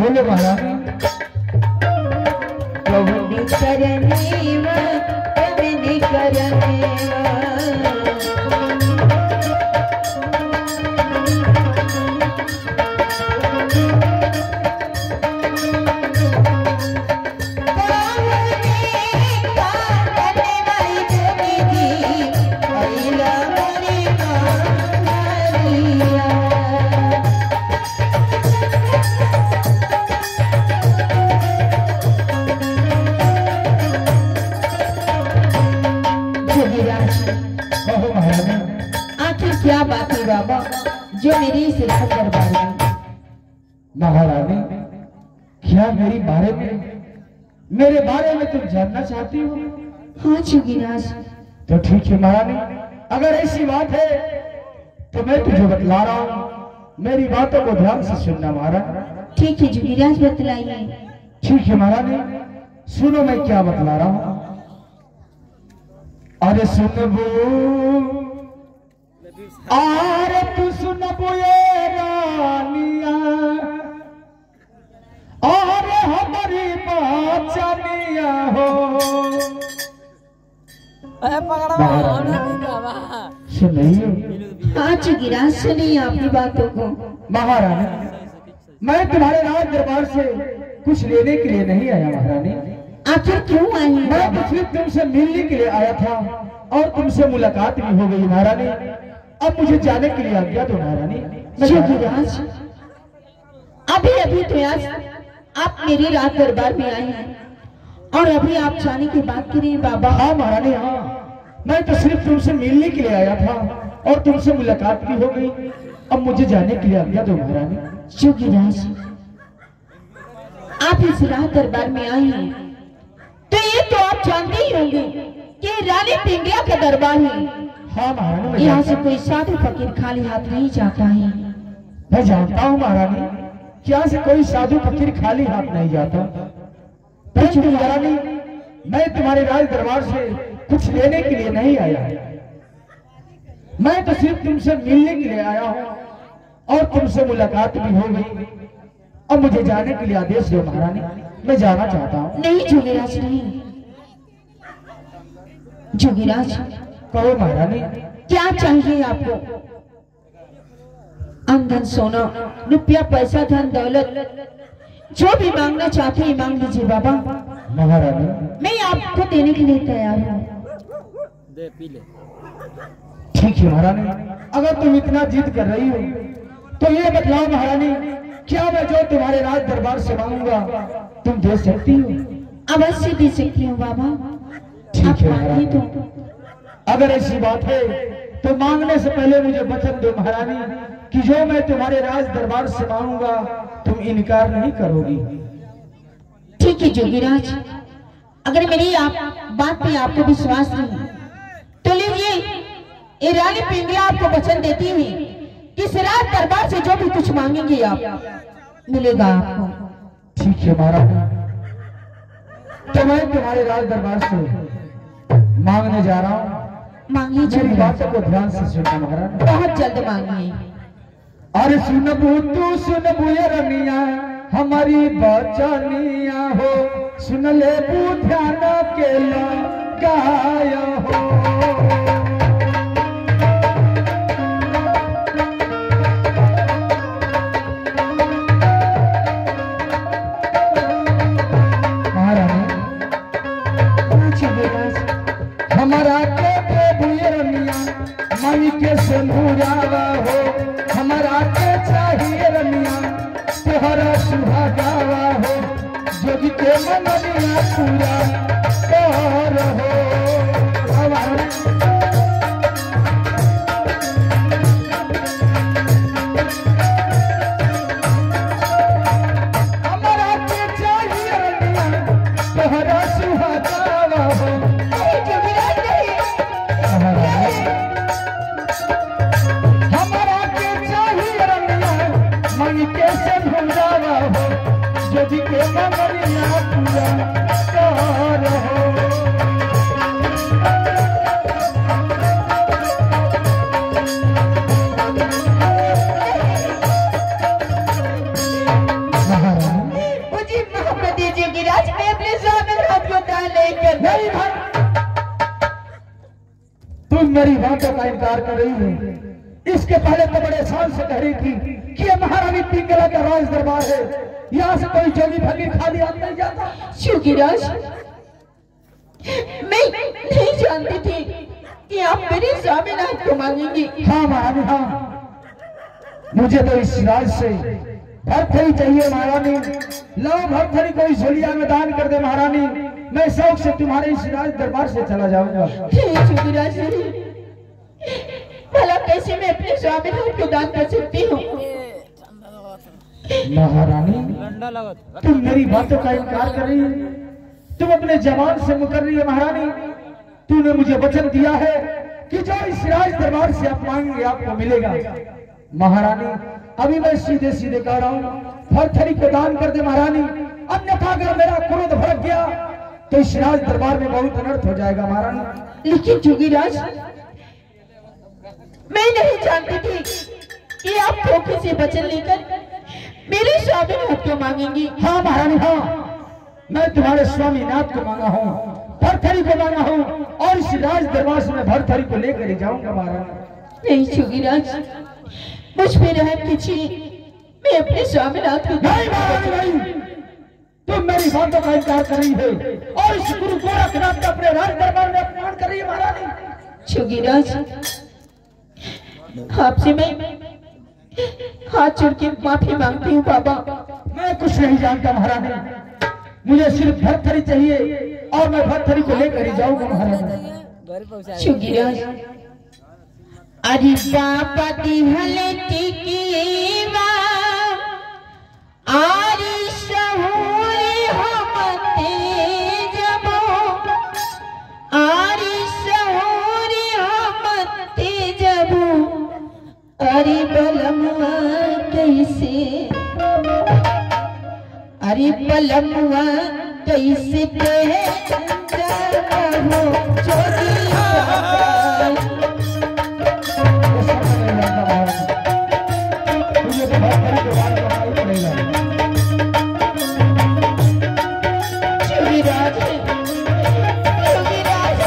बोलो महारानी। कवनी करने वा कवनी करने आखिर क्या बात है बाबा जो मेरी इस राज दरबार में? महारानी, क्या मेरे बारे में तुम जानना चाहती हो? हाँ जोगीराज। तो ठीक है महारानी, अगर ऐसी बात है तो मैं तुझे बतला रहा हूँ, मेरी बातों को ध्यान से सुनना महारानी। ठीक है जोगीराज, बतलाइए। ठीक है महारानी, सुनो मैं क्या बतला रहा हूँ। अरे सुनबू, अरे तू सुनबू ये रानिया, अरे हमारी बचनिया हो। सुनिए। हाँ जोगीराज, सुनिए आपकी बातों को। महारानी, मैं तुम्हारे राज दरबार से कुछ लेने के लिए नहीं आया महारानी। आखिर क्यों आई? मैं तो सिर्फ तुमसे मिलने के लिए आया था और तुमसे मुलाकात भी हो गई महारानी। अब मुझे जाने के लिए आज्ञा दो महारानी। जोगीराज, अभी तो आज आप मेरे राज दरबार में आए हैं और अभी आप जाने की बात करिए बाबा। हाँ महारानी, हाँ, मैं तो सिर्फ तुमसे मिलने के लिए आया था और तुमसे मुलाकात भी हो गई। अब मुझे जाने के लिए आज्ञा दो महारानी। जोगीराज, आप इस राज दरबार में आए हैं तो ये तो आप जानते ही होंगे कि रानी पिंगला का दरबार है। हाँ महारानी, यहाँ से कोई साधु फकीर खाली हाथ नहीं जाता है। मैं जानता हूँ महारानी, क्या से कोई साधु फकीर खाली हाथ नहीं जाता। परंतु महारानी, मैं तुम्हारे राज दरबार से कुछ लेने के लिए नहीं आया, मैं तो सिर्फ तुमसे मिलने के लिए आया हूँ और तुमसे मुलाकात भी हो गई। अब मुझे जाने के लिए आदेश दो महारानी, मैं जाना चाहता हूँ। नहीं जोगीराज, नहीं। जोगीराज, कहो महारानी। क्या चाहिए आपको? अंधन, सोना, रुपया, पैसा, धन दौलत, जो भी मांगना चाहते हैं मांग लीजिए बाबा। महारानी, मैं आपको देने के लिए तैयार हूँ। दे पी ले। ठीक है महारानी, अगर तुम इतना जिद कर रही हो तो ये बतलाओ महारानी, क्या मैं जो तुम्हारे राज दरबार से मांगूंगा तुम दे सकती हो? अवश्य दे सकती हूँ बाबा। ठीक आप है मांगिए तो। अगर ऐसी बात है तो मांगने से पहले मुझे वचन दो महारानी कि जो मैं तुम्हारे राज दरबार से मांगूंगा तुम इनकार नहीं करोगी। ठीक है जोगीराज, अगर मेरी आप बात पे आपको विश्वास नहीं तो लीजिए, ये रानी पिंगला आपको वचन देती हुई कि इस राज दरबार से जो भी कुछ मांगेंगे आप मिलेगा आपको। ठीक है महारानी, तो मैं तुम्हारे राज दरबार से मांगने जा रहा हूँ। मांगिए मेरी जोगीराज, बातों को ध्यान से सुनना महारानी। बहुत जल्द मांगिए। अरे सुनबू तू सुनबू ये रनिया, हमारी बचनिया हो, सुन ले बू ध्यान के लगाया हो। हमारा के देबू रनिया, मई के सिंदूरावा हो, हमारा के चाहिए रनिया, तोहरा सुहागावा हो, जोगी के मननिया पूरा कर हो। हमारा के चाहिए रनिया, तोहरा सुहागावा हो। हमारा के चाहिए रनिया, मई के सिंदूरावा हो, जोगी के मननिया पूरा कर हो। महारानी, मेरी बातों का इनकार कर रही हो। इसके पहले तो बड़े शान से कह रही थी कि ये महारानी पिंगला का राज दरबार है, यहाँ से कोई जोगी फकीर खाली हाथ नहीं जाता। योगीराज, मैं नहीं जानती थी कि आप मेरे स्वामीनाथ को मांगेंगी। हाँ महारानी, हाँ, मुझे तो इस राज से भरथरी चाहिए महारानी। लो भरथरी को इस झोलिया में दान कर दे महारानी, मैं शौक से तुम्हारे इस राज दरबार से चला जाऊंगा। योगीराज, भला कैसे मैं अपने स्वामीनाथ को दान कर सकती हूँ? महारानी, तुम मेरी बातों का इनकार कर रही हो, तुम अपने जवान से मुकर रही है महारानी। तूने मुझे वचन दिया है कि जो इस राज दरबार से आप मांगेंगे आपको मिलेगा। महारानी, अभी मैं सीधे सीधे कह रहा हूँ, भरथरी को दान कर दे महारानी, अन्यथा अगर मेरा क्रोध भड़क गया तो इस राज दरबार में बहुत अनर्थ हो जाएगा महारानी। लेकिन योगीराज, मैं नहीं जानती थी कि आप धोखे से वचन लेकर मेरे स्वामीनाथ को मांगेंगी। हाँ महारानी, हाँ, मैं तुम्हारे स्वामीनाथ को मांगा हूँ, भरथरी को मांगा हूँ, और इस राज दरबार से मैं भरथरी को लेकर ही जाऊंगा महारानी। नहीं योगीराज, मुझ पे रहम कीजिए, मैं अपने स्वामीनाथ को नहीं महारानी, नहीं, तुम मेरी बातों का इनकार कर रही है और इस गुरु गोरखनाथ का अपने राज दरबार में अपमान कर रही है महारानी। योगीराज, आपसे मैं हाथ जोड़ के माफी मांगती हूँ बाबा। मैं कुछ नहीं जानता महारानी, मुझे सिर्फ भरथरी चाहिए और मैं भरथरी को लेकर ही जाऊंगा महारानी। योगीराज, अरे बाबा दिहले टिकीवा आरी शहूरी हमते जबो, आरी शहूरी हमते जबो, अरे बलमुआ कैसे, अरे बलमुआ कैसे हो जोगी बाबा। मुझे तो भरथरी को दान करना ही पड़ेगा। योगीराज, योगीराज,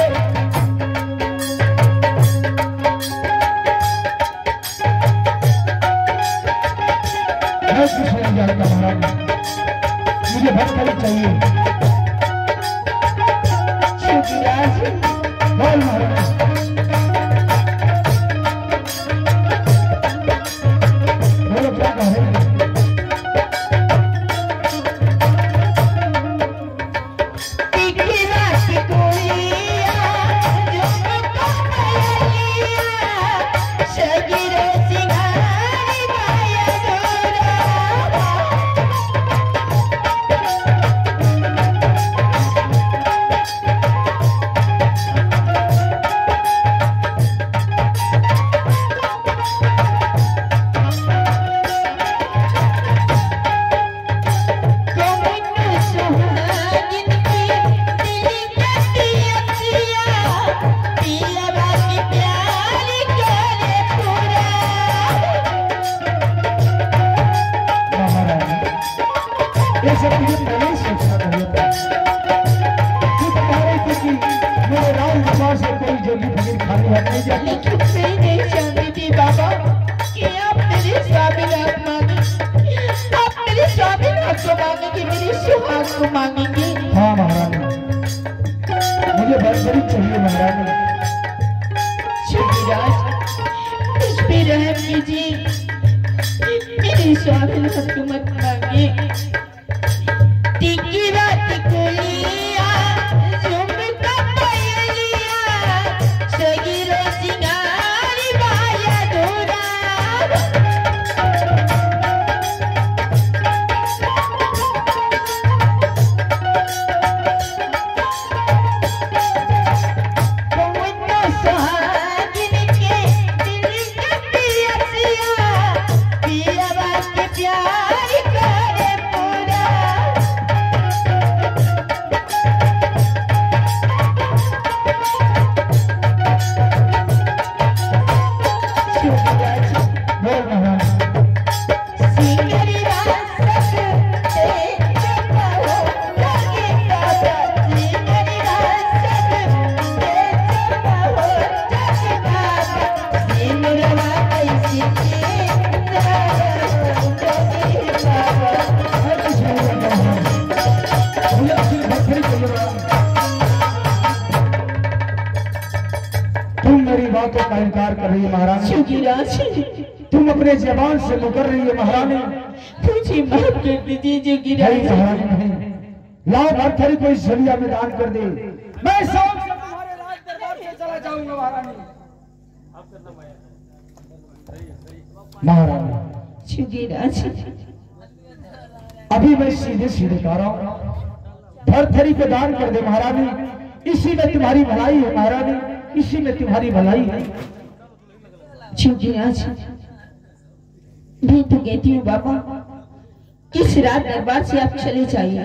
मैं कुछ नहीं जानता महारानी, मुझे भरथरी चाहिए। योगीराज, बोल महारानी, बोलो क्या कह रहे हैं? टिकिरा टिकोइया जुमका मैया, सगिरो सिंगारी माया गोरा। ये सब मुझे पहले ही सोचना चाहिए था। तू बता रही थी कि मेरे राज दरबार से कोई जोगी फकीर खाली हाथ नहीं जाता। लेकिन मैं नहीं जानती थी बाबा कि आप मेरे स्वामीनाथ मांगे, आप मेरे स्वामीनाथ को मांगेंगे, मेरे सुहाग को मांगेंगे। हाँ महारानी, मुझे भरथरी चाहिए महारानी। योगीराज, मुझ पे रहम कीजिए, मेरे स्वामीनाथ को मत मांगे। टिकिरा टिकुलिया झुमका पायलिया, सगिरो सिंगारी माया गोरा। कौनो सुहागिन के दिल के पियसिया, पियवा के प्यार करे पूरा। राजी, तुम अपने जबान से मुकर रही है महारानी। मुझे माफ कर दीजिए जोगी नहीं राजा। महारानी नहीं, लाओ भरथरी को इस झलिया में दान कर दे। मैं शौक से तुम्हारे राज दरबार से चला जाऊंगा महारानी। महारानी जोगी राजा, अभी मैं सीधे सीधे कह रहा हूं, भरथरी को दान कर दे महारानी। इसी में तुम्हारी भलाई है महारानी, इसी में तुम्हारी भलाई है। जोगी राजा, मैं तो कहती हूँ बाबा, इस रात दरबार से आप चले जाइए,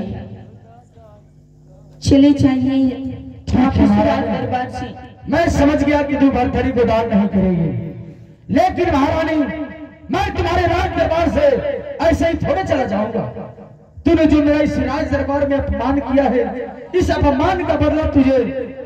चले जाइए आप इस रात दरबार से। मैं समझ गया कि तू भरथरी को दान नहीं करेगी, लेकिन महारानी मैं तुम्हारे राज दरबार से ऐसे ही थोड़े चला जाऊंगा। तूने जो मेरा इस राज दरबार में अपमान किया है, इस अपमान का बदला तुझे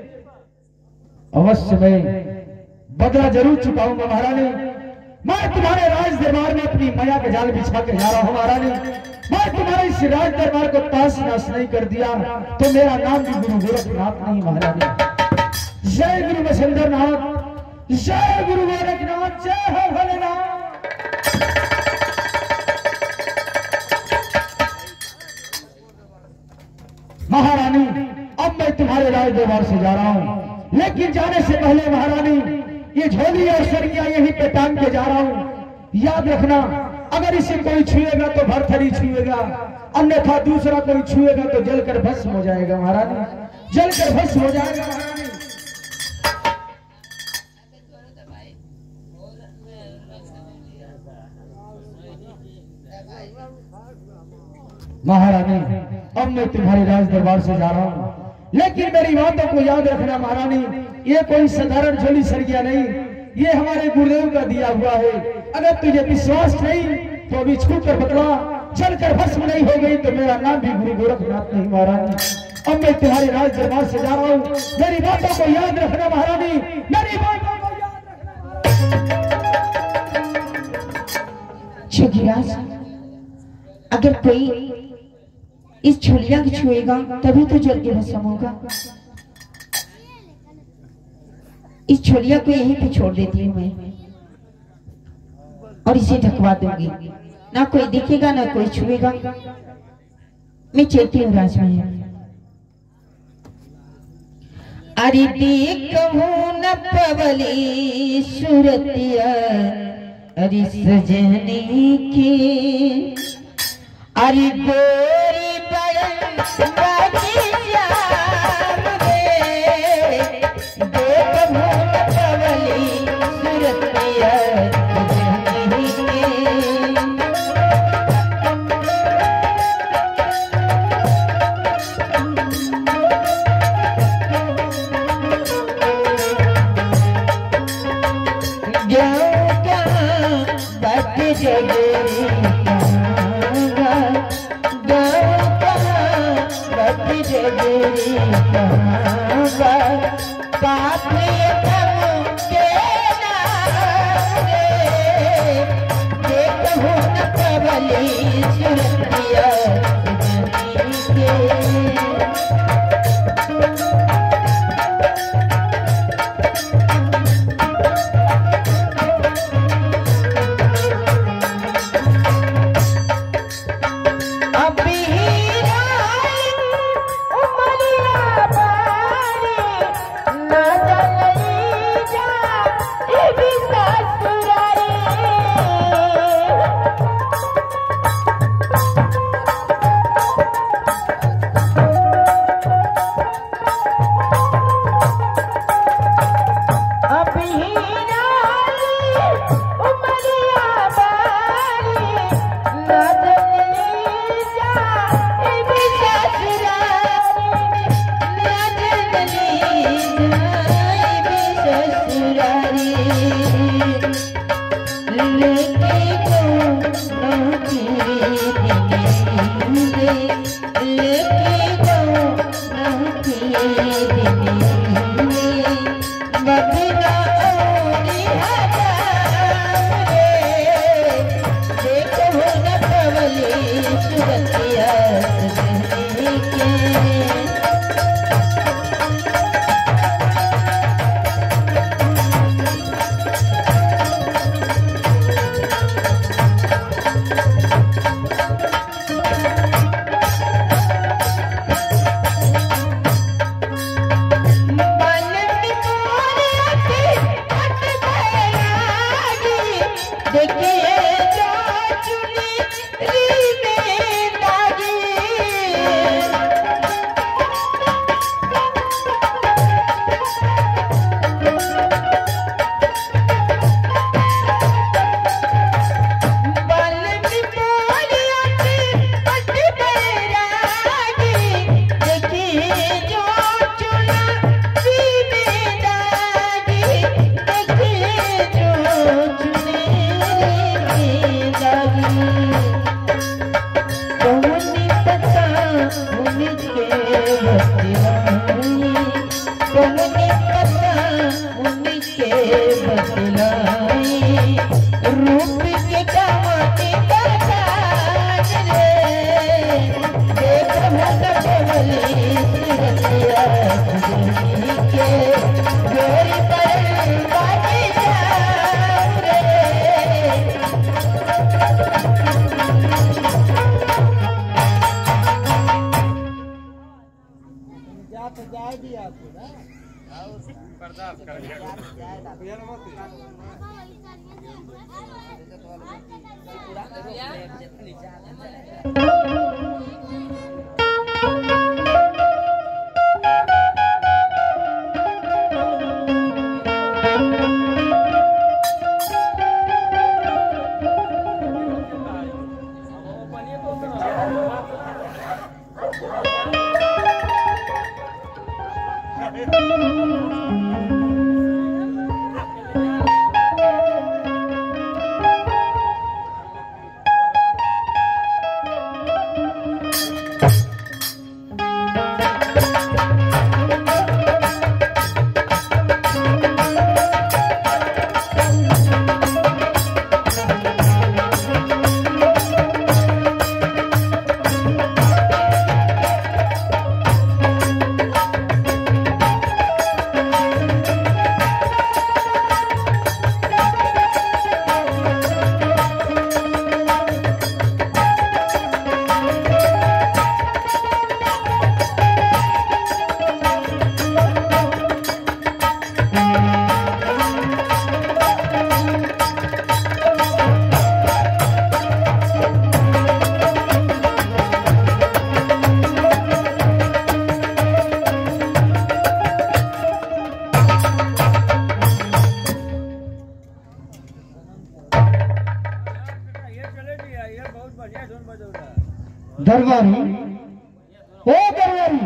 अवश्य मैं बदला जरूर चुकाऊंगा महारानी। मैं तुम्हारे राज दरबार में अपनी माया का जाल बिछा कर जा रहा हूं महारानी। मैं तुम्हारे इस राज दरबार को ताश नाश नहीं कर दिया तो मेरा नाम भी गुरु गोरखनाथ नहीं महारानी। जय गुरु वसुंधर नाथ, जय गुरु गोरखनाथ, जय हो भोलेनाथ। महारानी अब मैं तुम्हारे राज दरबार से जा रहा हूं, लेकिन जाने से पहले महारानी ये झोली और सरगिया यहीं पे टांग के जा रहा हूं। याद रखना, अगर इसे कोई छुएगा तो भरथरी छुएगा, अन्यथा दूसरा कोई छुएगा तो जलकर भस्म हो जाएगा महारानी, जलकर भस्म हो जाएगा महारानी। महारानी अब मैं तुम्हारे राज दरबार से जा रहा हूं, लेकिन मेरी बातों को याद रखना महारानी। ये कोई साधारण झोली सरगिया नहीं, ये हमारे गुरुदेव का दिया हुआ है। अगर तुझे विश्वास नहीं तो अभी छू कर बतला, चलकर भस्म नहीं हो गई तो मेरा नाम भी गुरु गोरखनाथ नहीं महारानी। अब मैं तुम्हारे राज दरबार से जा रहा हूं, मेरी बातों को याद रखना महारानी, मेरी बातों को याद रखना। जोगी राजा, अगर कोई इस झोलिया को छुएगा तभी तो जल के भस्म होगा। इस झोलिया को यहीं पे छोड़ देती हूँ मैं और इसे ढकवा दूंगी, ना कोई दिखेगा ना कोई छुएगा। मैं चलती हूँ राजमहल। अरे देखूं न पवली सूरतिया अरे सजनी की, अरे गोरी बड़न बाकी श्याम रे, देखूं न पवली सूरतिया सजनी की। कौनी पता उनके बतलाई, कौनी पता उनके बतलाई, रूप के कमाने का ताज रे, देखो कबली सिरतिया खुदी के गोरी पर बाजी जाओ रे। दरबारी, ओ दरबारी,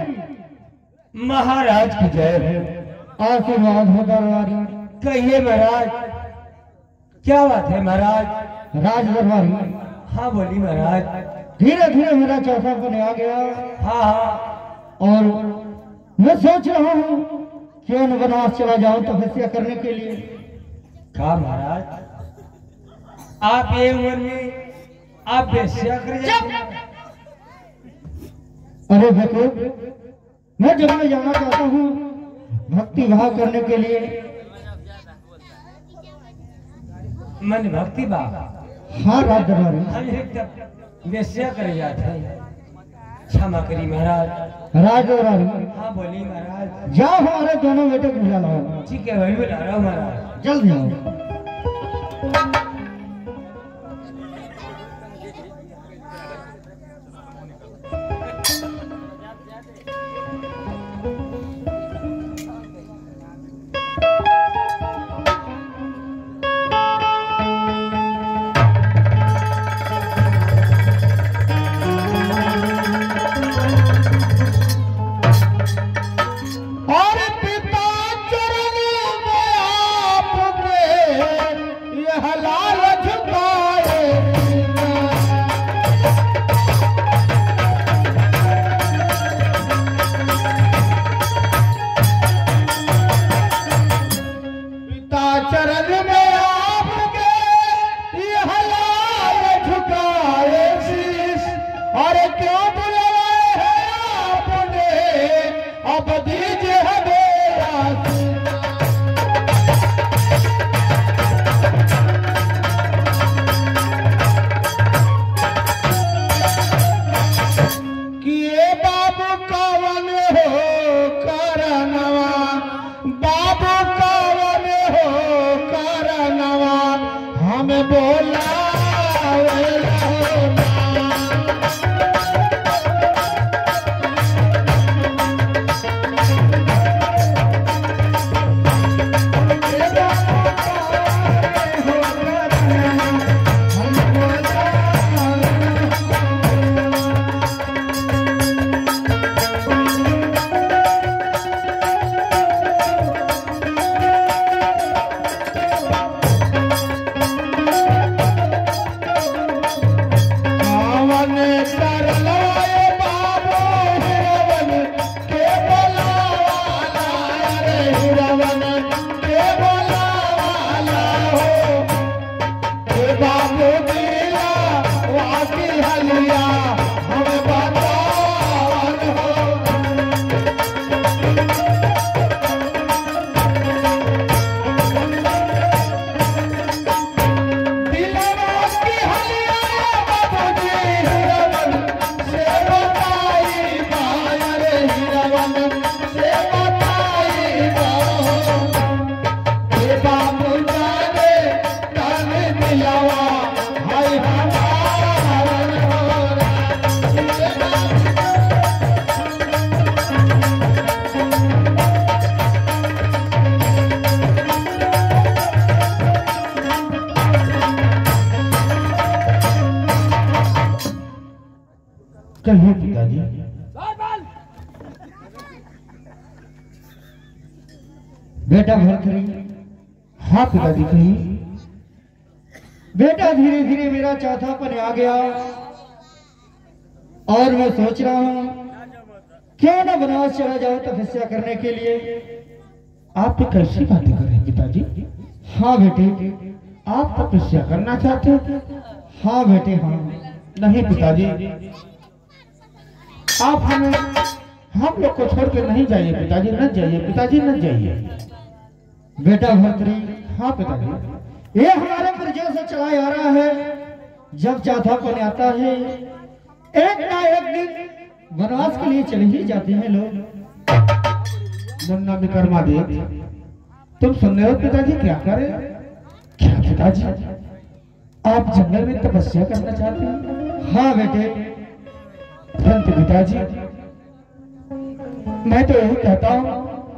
महाराज की जय हो। आशीर्वाद हो दरबारी। कहिए महाराज, क्या बात है महाराज? राज दरबारी, हाँ बोली महाराज। धीरे धीरे मेरा चौथा बन आ गया हाँ हाँ, और मैं सोच रहा हूँ क्यों न वनवास चला जाऊं तपस्या करने के लिए। कहा महाराज, आप ये उम्र में आप बेस्या कर जाते हैं? अरे बेटे, मैं जब मैं जाना चाहता हूँ भक्ति भाव करने के लिए। मन भक्ति भाव, हाँ राज दरबारी। हम एकदम बेस्या कर जाते हैं। क्षमा करी महाराज। राज दरबारी, हाँ बोली महाराज। जाओ हमारे दोनों बेटे को बुला लाओ। ठीक है, वही बुला रहा हूँ महाराज। जल्दी आओ। हिरवन कर लाए बाबू हिरवन के बोलावाला रे हिरवन के बोलावाला हो हे बाबू दिला वाकी हलिया हम बतावन हो कहिए पिताजी। बेटा भरथरी। हाँ पिताजी कहिए। बेटा धीरे धीरे मेरा चौथापन आ गया और मैं सोच रहा हूँ क्यों ना बनारस चला जाओ तपस्या करने के लिए। आप तो कैसी बातें कर रहे हैं पिताजी? हाँ बेटे। आप तपस्या करना चाहते हो? हाँ बेटे हाँ। नहीं पिताजी, आप हमें हम लोग को छोड़ के नहीं जाइए पिताजी, न जाइए पिताजी, न जाइए। बेटा भरतरी। हाँ पिताजी। ये हमारे परिचय से चला आ रहा है, जब चौथापन आता है एक ना एक दिन वनवास के लिए चले ही जाते हैं लोग। मुन्ना विक्रमादित्य, तुम सुन रहे हो पिताजी क्या करे? क्या पिताजी आप जंगल में तपस्या करना चाहते हैं? हाँ बेटे। परंतु पिताजी मैं तो यही कहता हूँ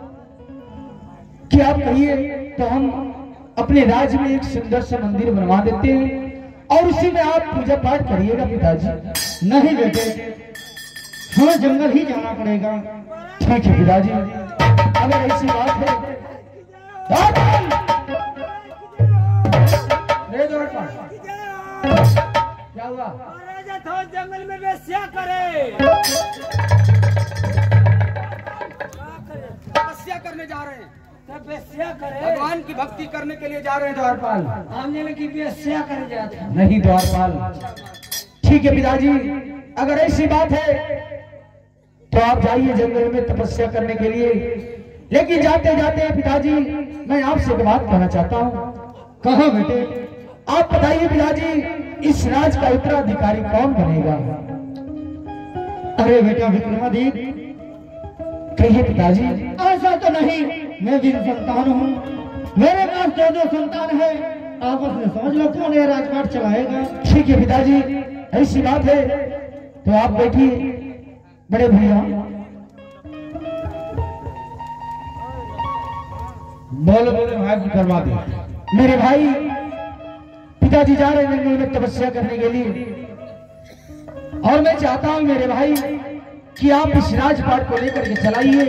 कि आप कहिए तो हम अपने राज्य में एक सुंदर सा मंदिर बनवा देते हैं और उसी में आप पूजा पाठ करिएगा पिताजी। नहीं बेटे, हमें जंगल ही जाना पड़ेगा। ठीक है पिताजी। अगर ऐसी बात है क्या हुआ? राजा था जंगल में वेश्या करे। तपस्या करने जा रहे हैं। तब वेश्या करे, भगवान की भक्ति करने के लिए जा रहे हैं द्वारपाल। हमने लगी वेश्या करे जाता। नहीं द्वारपाल। ठीक है पिताजी, अगर ऐसी बात है तो आप जाइए जंगल में तपस्या करने के लिए। लेकिन जाते जाते पिताजी मैं आपसे एक बात कहना चाहता हूँ। कहा बेटे? आप बताइए पिताजी, इस राज का उत्तराधिकारी कौन बनेगा? अरे बेटा विक्रमादित्य। कहिए पिताजी। ऐसा तो नहीं, मैं भी संतान हूँ, मेरे पास 2 संतान है। आपस में समझ लो कौन है राजपाट चलाएगा। ठीक है पिताजी, ऐसी बात है तो आप बैठिए। बड़े भैया बोलो मेरे भाई विक्रमादित्य। मेरे भाई पिताजी जा रहे हैं जंगल में तपस्या करने के लिए और मैं चाहता हूं मेरे भाई कि आप इस राजपाट को लेकर के चलाइए।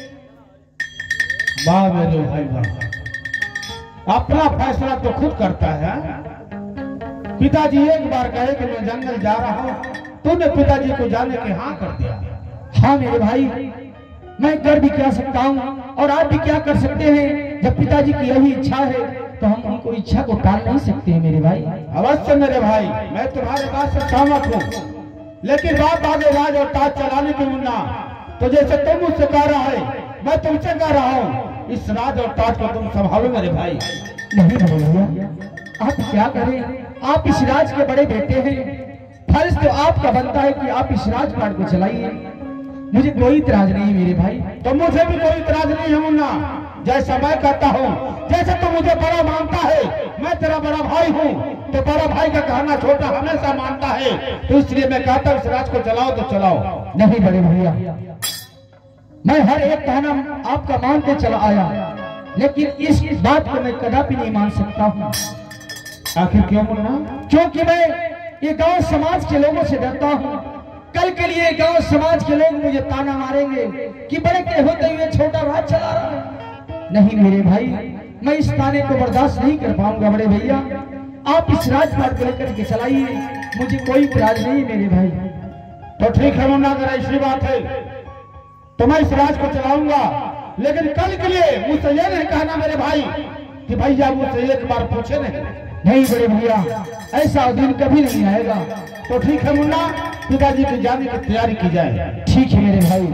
वाह मेरे भाई वाह, अपना फैसला तो खुद करता है। पिताजी एक बार कहे कि मैं जंगल जा रहा हूँ, तूने पिताजी को जाने के हाँ कर दिया। हाँ मेरे भाई, मैं कर भी क्या सकता हूँ और आप भी क्या कर सकते हैं। जब पिताजी की यही इच्छा है तो हम उनको इच्छा को टाल नहीं सकते हैं मेरे भाई। अवश्य मेरे भाई, मैं तुम्हारे बात से सहमत हूँ, लेकिन बात आगे राज और ताज चलाने की मुन्ना, तो जैसे तुम मुझसे कह रहा है मैं तुमसे कह रहा हूँ, इस राज और ताज को तुम संभालो मेरे भाई। नहीं भैया, आप क्या करें, आप इस राज के बड़े बेटे हैं, फर्ज तो आपका बनता है कि आप इस राजपाट को चलाइए। मुझे कोई इतराज नहीं मेरे भाई। तो मुझे भी कोई इतराज नहीं है मुन्ना। जैसा मैं कहता हूँ, जैसे तू मुझे बड़ा मानता है, मैं तेरा बड़ा भाई हूँ, तो बड़ा भाई का कहना छोटा हमेशा मानता है, तो इसलिए मैं कहता हूँ इस राज को चलाओ तो चलाओ। नहीं बड़े भैया, मैं हर एक कहना आपका मानते चला आया, लेकिन इस बात को मैं कदापि नहीं मान सकता हूँ। आखिर क्यों मुन्ना? क्योंकि मैं ये गांव समाज के लोगों से डरता हूँ। कल के लिए गांव समाज के लोग मुझे ताना मारेंगे कि बड़े के होते हुए छोटा राज चला रहा है। नहीं मेरे भाई, मैं इस ताने को बर्दाश्त नहीं कर पाऊंगा। बड़े भैया, आप इस राजपाट को लेकर के चलाइए। मुझे कोई इतराज नहीं मेरे भाई। तो ठीक है मुन्ना, अगर ऐसी बात है तो मैं इस राज को चलाऊंगा, लेकिन कल के लिए मुझसे ये नहीं कहना मेरे भाई कि भैया मुझसे एक बार पूछे नहीं बड़े भैया, ऐसा दिन कभी नहीं आएगा। तो ठीक है मुन्ना, पिताजी के जाने की तैयारी की जाए। ठीक है मेरे भाई।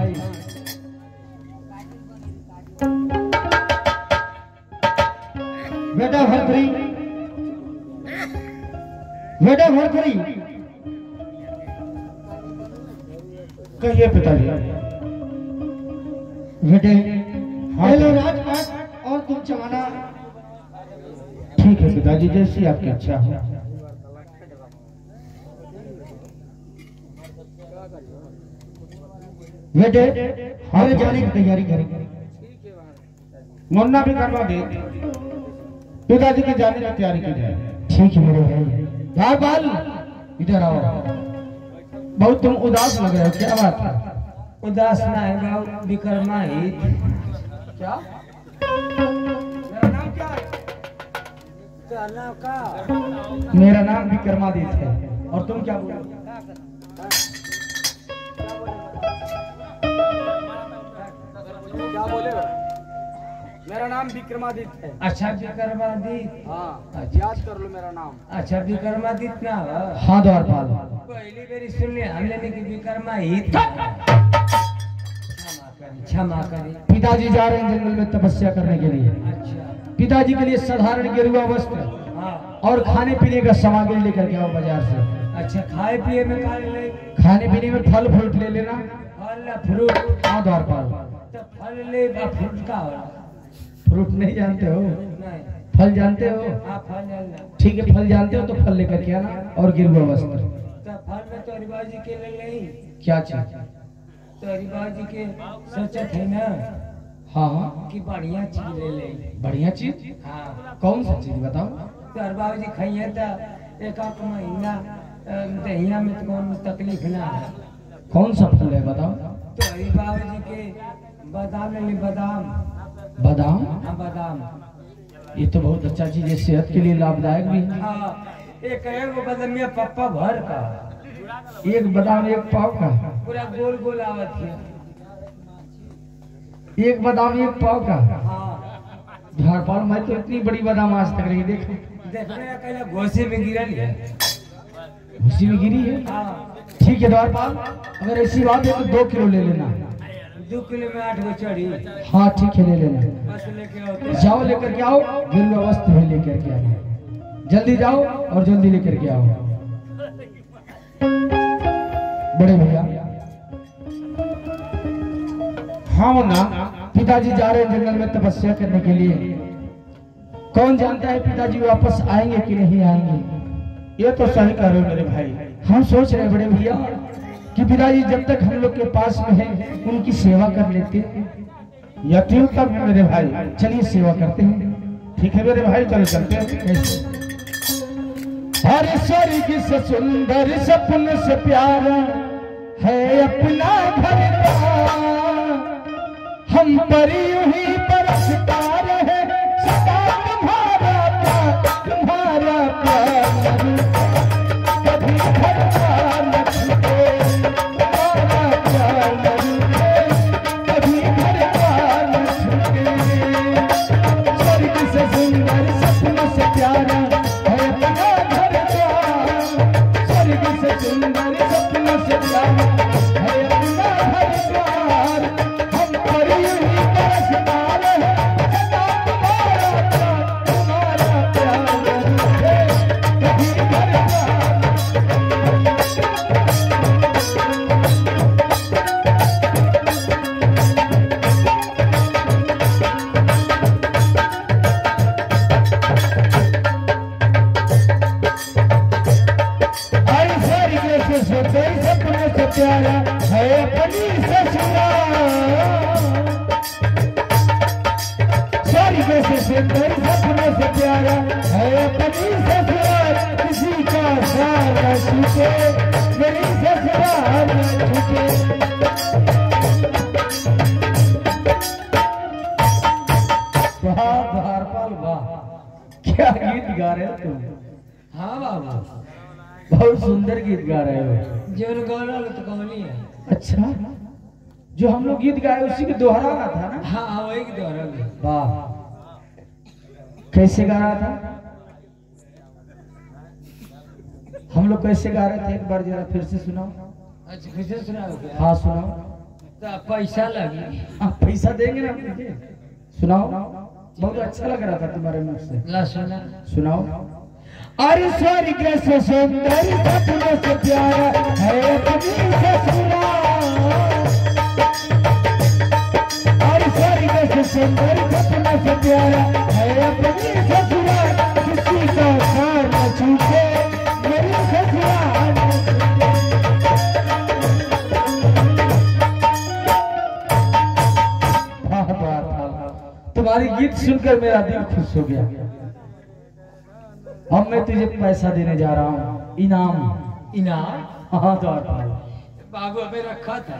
बेटा भरतरी, बेटा भरतरी, कहिए पिताजी। बेटे हेलो राजपाट और तुम चमाना। ठीक है पिताजी, जैसी आपकी इच्छा हो। बेटे हमें जाने की तैयारी करेंगे। मुन्ना भी करवा दे, पिताजी के जाने की तैयारी की जाए। ठीक है मेरे भाई। राजपाल इधर आओ, बहुत तुम उदास लग रहे हो, क्या बात है? उदास ना है बाबू, विक्रमा ही। क्या मेरा नाम क्या है? तेरा नाम का? मेरा नाम विक्रमादित्य है, और तुम क्या बोल? क्या बोले? मेरा नाम विक्रमादित्य है। अच्छा विक्रमादित्य। हाँ याद कर लो मेरा नाम। अच्छा विक्रमादित्य ना हो? हाँ द्वारपाल। पहली बार सुन ले हमने की विक्रमा ही। क्षमा करें। पिताजी जा रहे हैं जंगल में तपस्या करने के लिए। अच्छा पिताजी के लिए साधारण गेरुआ वस्त्र हाँ। और खाने पीने का सामग्री लेकर के आओ बाजार से। अच्छा खाए पिए में का ले? खाने पीने में फल फ्रूट ले लेना। फल फ्रूट? हाँ द्वारपाल। तो फल ले फ्रूट का हो? फ्रूट नहीं जानते हो? नहीं। फल जानते हो? हाँ फल लेना। ठीक है, फल जानते हो तो फल लेकर के आना, और गेरुआ वस्त्र। तो फल में तो रिवाजी के ले नहीं? क्या चीज? तो रिवाजी के सोचत है ना हाँ हाँ, कि बढ़िया चीज ले ले। बढ़िया चीज? हाँ कौन सा चीज बताओ? तो बाबूजी खाइए तो एक आध महीना दहिया में तो कौन तकलीफ ना है। कौन सा फल है बताओ? तो बाबूजी के बादाम ले ली। बादाम? बादाम? हाँ बादाम। ये तो बहुत अच्छा चीज है, सेहत के लिए लाभदायक भी है। हाँ एक है वो बादाम में पप्पा भर का, एक बादाम एक पाव का? पूरा गोल गोल आवत है। एक बादाम एक पाव का? हाँ झारपाल, मैं तो इतनी बड़ी बादाम आज तक नहीं देखा। देखने का कहला घोसे में गिरल है। उसी में गिरी है? हाँ ठीक है द्वारपाल, अगर ऐसी बात है तो 2 किलो ले लेना। 2 किलो में 8 गो चढ़ी। हाँ ठीक है, ले लेना। बस लेके आओ तो। जाओ लेकर के आओ, गेरुआ वस्त्र भी लेकर के आना। जल्दी जाओ और जल्दी लेकर के आओ। बड़े भैया। हाँ मुन्ना, पिताजी जा रहे हैं जंगल में तपस्या करने के लिए। कौन जानता है पिताजी वापस आएंगे कि नहीं आएंगे? ये तो सही कह रहे हो मेरे भाई। हम सोच रहे हैं बड़े भैया कि पिताजी जब तक हम लोग के पास में हैं उनकी सेवा कर लेते। यति उत्तम है मेरे भाई, चलिए सेवा करते हैं। ठीक है मेरे भाई, चलो चलते हैं। हर स्वर्ग से सुंदर सपन से प्यारा है अपना घर का, हम पर यूं ही बरसता रहे सदा तुम्हारा प्यार, तुम्हारा प्यार कभी घर का न छूटे, तुम्हारा प्यार कभी घर का न छूटे। स्वर्ग से सुंदर सपनों से प्यारा है अपना घर का, स्वर्ग से सुंदर सपनों से प्यारा है अपना घर द्वार, हम पर यूं ही बरसता रहे सदा तुम्हारा प्यार कभी घर का। सपनों से प्यारा है अपनी ससुराल, स्वर्ग से सुंदर सपनों से प्यारा है अपनी ससुराल, किसी का साथ न छूटे, मेरी ससुराल न छूटे। वाह धारपाल वाह, क्या गीत गा रहे हो तुम। हाँ बाबू बहुत सुंदर गीत गा रहे हो। जो गौरा तो कौनी है। अच्छा, जो हम लोग गीत गाए उसी के दोहराना था ना? हाँ वही की दोहरा भी। वाह, कैसे गा रहा था? हम लोग कैसे गा रहे थे, एक बार जरा फिर से सुनाओ। अच्छा फिर से सुनाओ क्या? हाँ सुनाओ। तो पैसा लगी। आप पैसा देंगे ना मुझे? सुनाओ, बहुत अच्छा लग रहा था तुम्हारे मुख से। ला सुना। सुनाओ। अरे स्वर्ग से सुंदर सपनों से प्यारा है अपनी ससुराल। अरे स्वर्ग से सुंदर सपनों से प्यारा है अपनी ससुराल। किसी का घर न छूटे मेरी ससुराल। तुम्हारी गीत सुनकर मेरा दिल खुश हो गया। अब मैं तुझे पैसा देने जा रहा हूँ, इनाम। इनाम? हाँ द्वारपाल, बाबू हमें रखा था।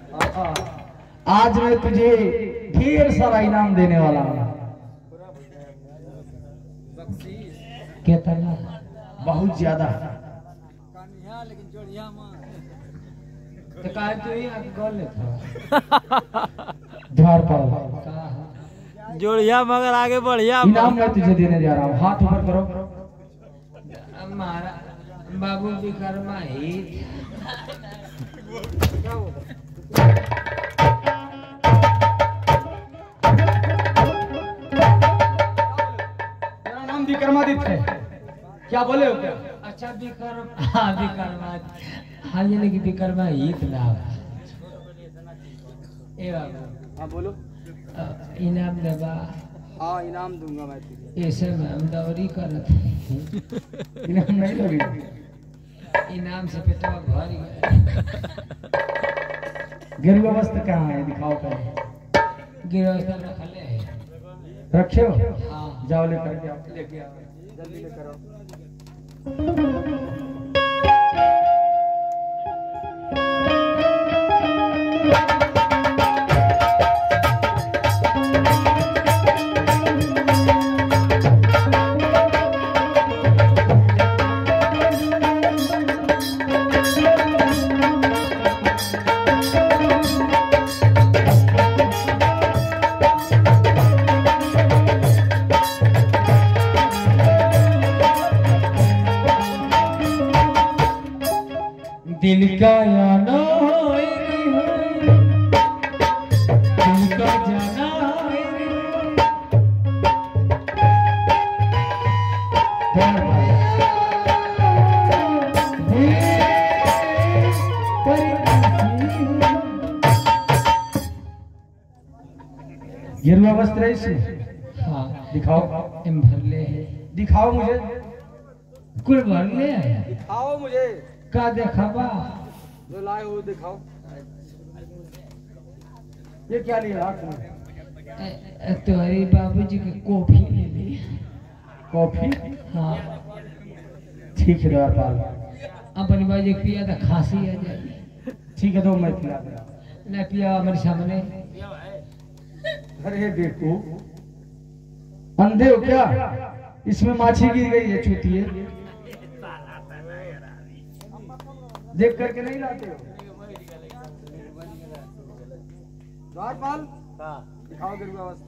आज मैं तुझे ढेर सारा इनाम देने वाला हूँ। कितना? बहुत ज्यादा। तो कहा तू ही गोल था। द्वारपाल, जोड़िया मगर आगे बढ़िया। इनाम मैं तुझे देने जा रहा हूँ, हाथ ऊपर करो। हमारा बाबू विकर्मा ही मेरा नाम विक्रमादित्य है। क्या बोले हो क्या? अच्छा विक्रम। हाँ विकर्मा। हाँ ये लेकिन विकर्मा ही लाभ। ए बाबू। हाँ बोलो। इनाम देवा। हाँ इनाम दूंगा मैं तुझे। ऐसे में हम दौरी करत। इनाम नहीं लोगे? इनाम से पेटवा भर गया। गेरुआ वस्त्र कहाँ है, दिखाओ पहले। गिरफ्तार रखले है। रखे हो? हाँ जाओ लेकर के आओ। लेके आओ। जल्दी लेकर आओ। दिल का जाना दिल का जाना गेरुआ वस्त्र है इसमें? हाँ दिखाओ। एम भरले है। दिखाओ मुझे। कुल भरले है। आओ मुझे का देखाबा? जो लाए हो दिखाओ। ये क्या लिया हाथ में? तुम्हारी बाबूजी की कॉफी ले ली। कॉफी? हाँ ठीक है द्वारपाल, अपनी बाजी पिया तो खांसी आ जाएगी। ठीक है तो मैं पिला दूंगा। न पिया हमारे सामने। अरे देखो, अंधे हो क्या? इसमें माछी गिर गई है, चूतिए। देख करके नहीं लाते हो? द्वारपाल दिखाओ गेरुआ वस्त्र।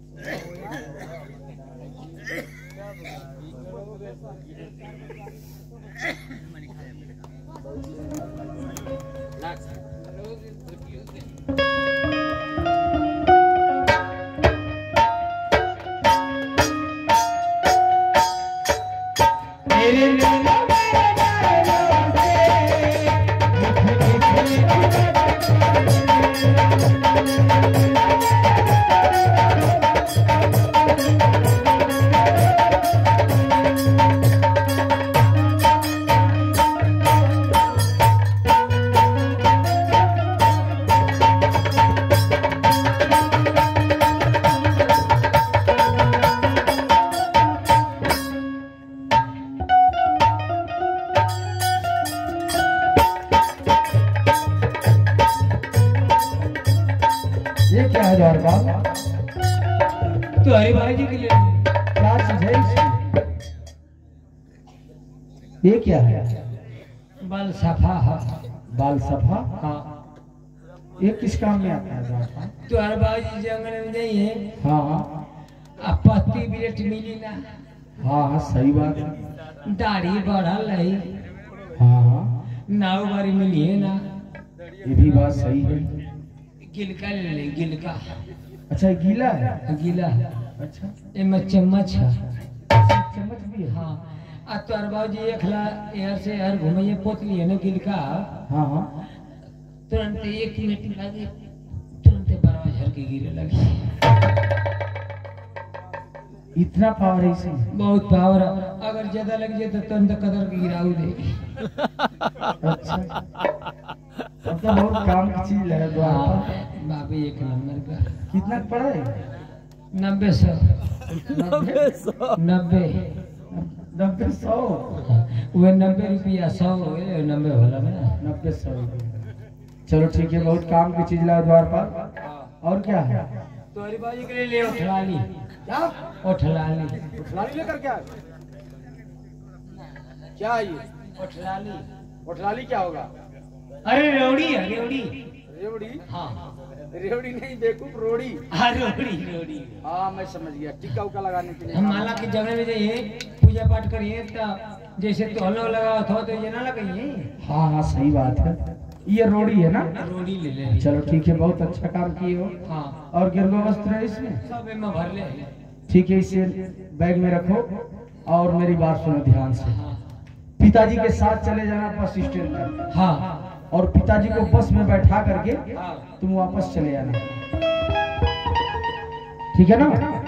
ये क्या है द्वारपाल? तो हरी भाई जी के लिए क्या चीज है इसमें? ये क्या है? बाल सफा है। बाल सफा। हाँ ये किस काम में आता है द्वारपाल? तुम्हारे बाबूजी जंगल में नहीं है, हाँ हाँ अब पत्ती बिलेट मिली ना, हाँ हाँ सही बात है। दाढ़ी बढ़ल है, हाँ हाँ नाव बारी मिली है ना, ये भी बात सही है। गिलका ले ले, गिलका अच्छा ये गीला है? गीला। अच्छा इनमें चम्मच है। चम्मच भी है? हाँ आ तोहर बाबूजी एक ला एयर से एयर घूमे पोतली है ना गिलका, हाँ हाँ तुरंत 1 मिनट लगे, तुरंत बरवा झर के गिरे लगी। इतना पावर है इसमें? बहुत पावर है, अगर ज्यादा लग जाए तो तुरंत कदर के गिराऊ देगी। अच्छा मतलब बहुत काम की चीज है द्वारपाल। बाबू 1 नंबर का। कितना पड़ा है? 90 100 90 90 100 वो 90 रुपया 100 90 होला ना 90 100 चलो ठीक है, बहुत काम की चीज ला द्वारपाल। और क्या है? तोरी बाजी के लिए ले उठलाली। क्या उठलाली उठलाली लेकर क्या क्या है ये? उठलाली। उठलाली क्या होगा? अरे रेवड़ी है, रेवड़ी। रेवड़ी? हाँ रेवड़ी नहीं बेवकूफ, रोड़ी। हाँ रोड़ी रोड़ी। हाँ मैं समझ गया, टिक्का उक्का लगाने के लिए। हम माला की जगह में जाइए, पूजा पाठ करिए तो जैसे तो हम लोग लगाओ तो ये ना लगाइए। हाँ हाँ सही बात है। ये रोड़ी है ना? रोड़ी ले ले। चलो ठीक है, बहुत अच्छा काम किए हो। हाँ और गिरगो वस्त्र है इसमें? सब में भर ले। ठीक है, इसे बैग में रखो और मेरी बात सुनो ध्यान से। हाँ पिताजी के साथ चले जाना बस स्टैंड तक, हाँ और पिताजी को बस में बैठा करके हाँ तुम वापस चले आना, ठीक है ना?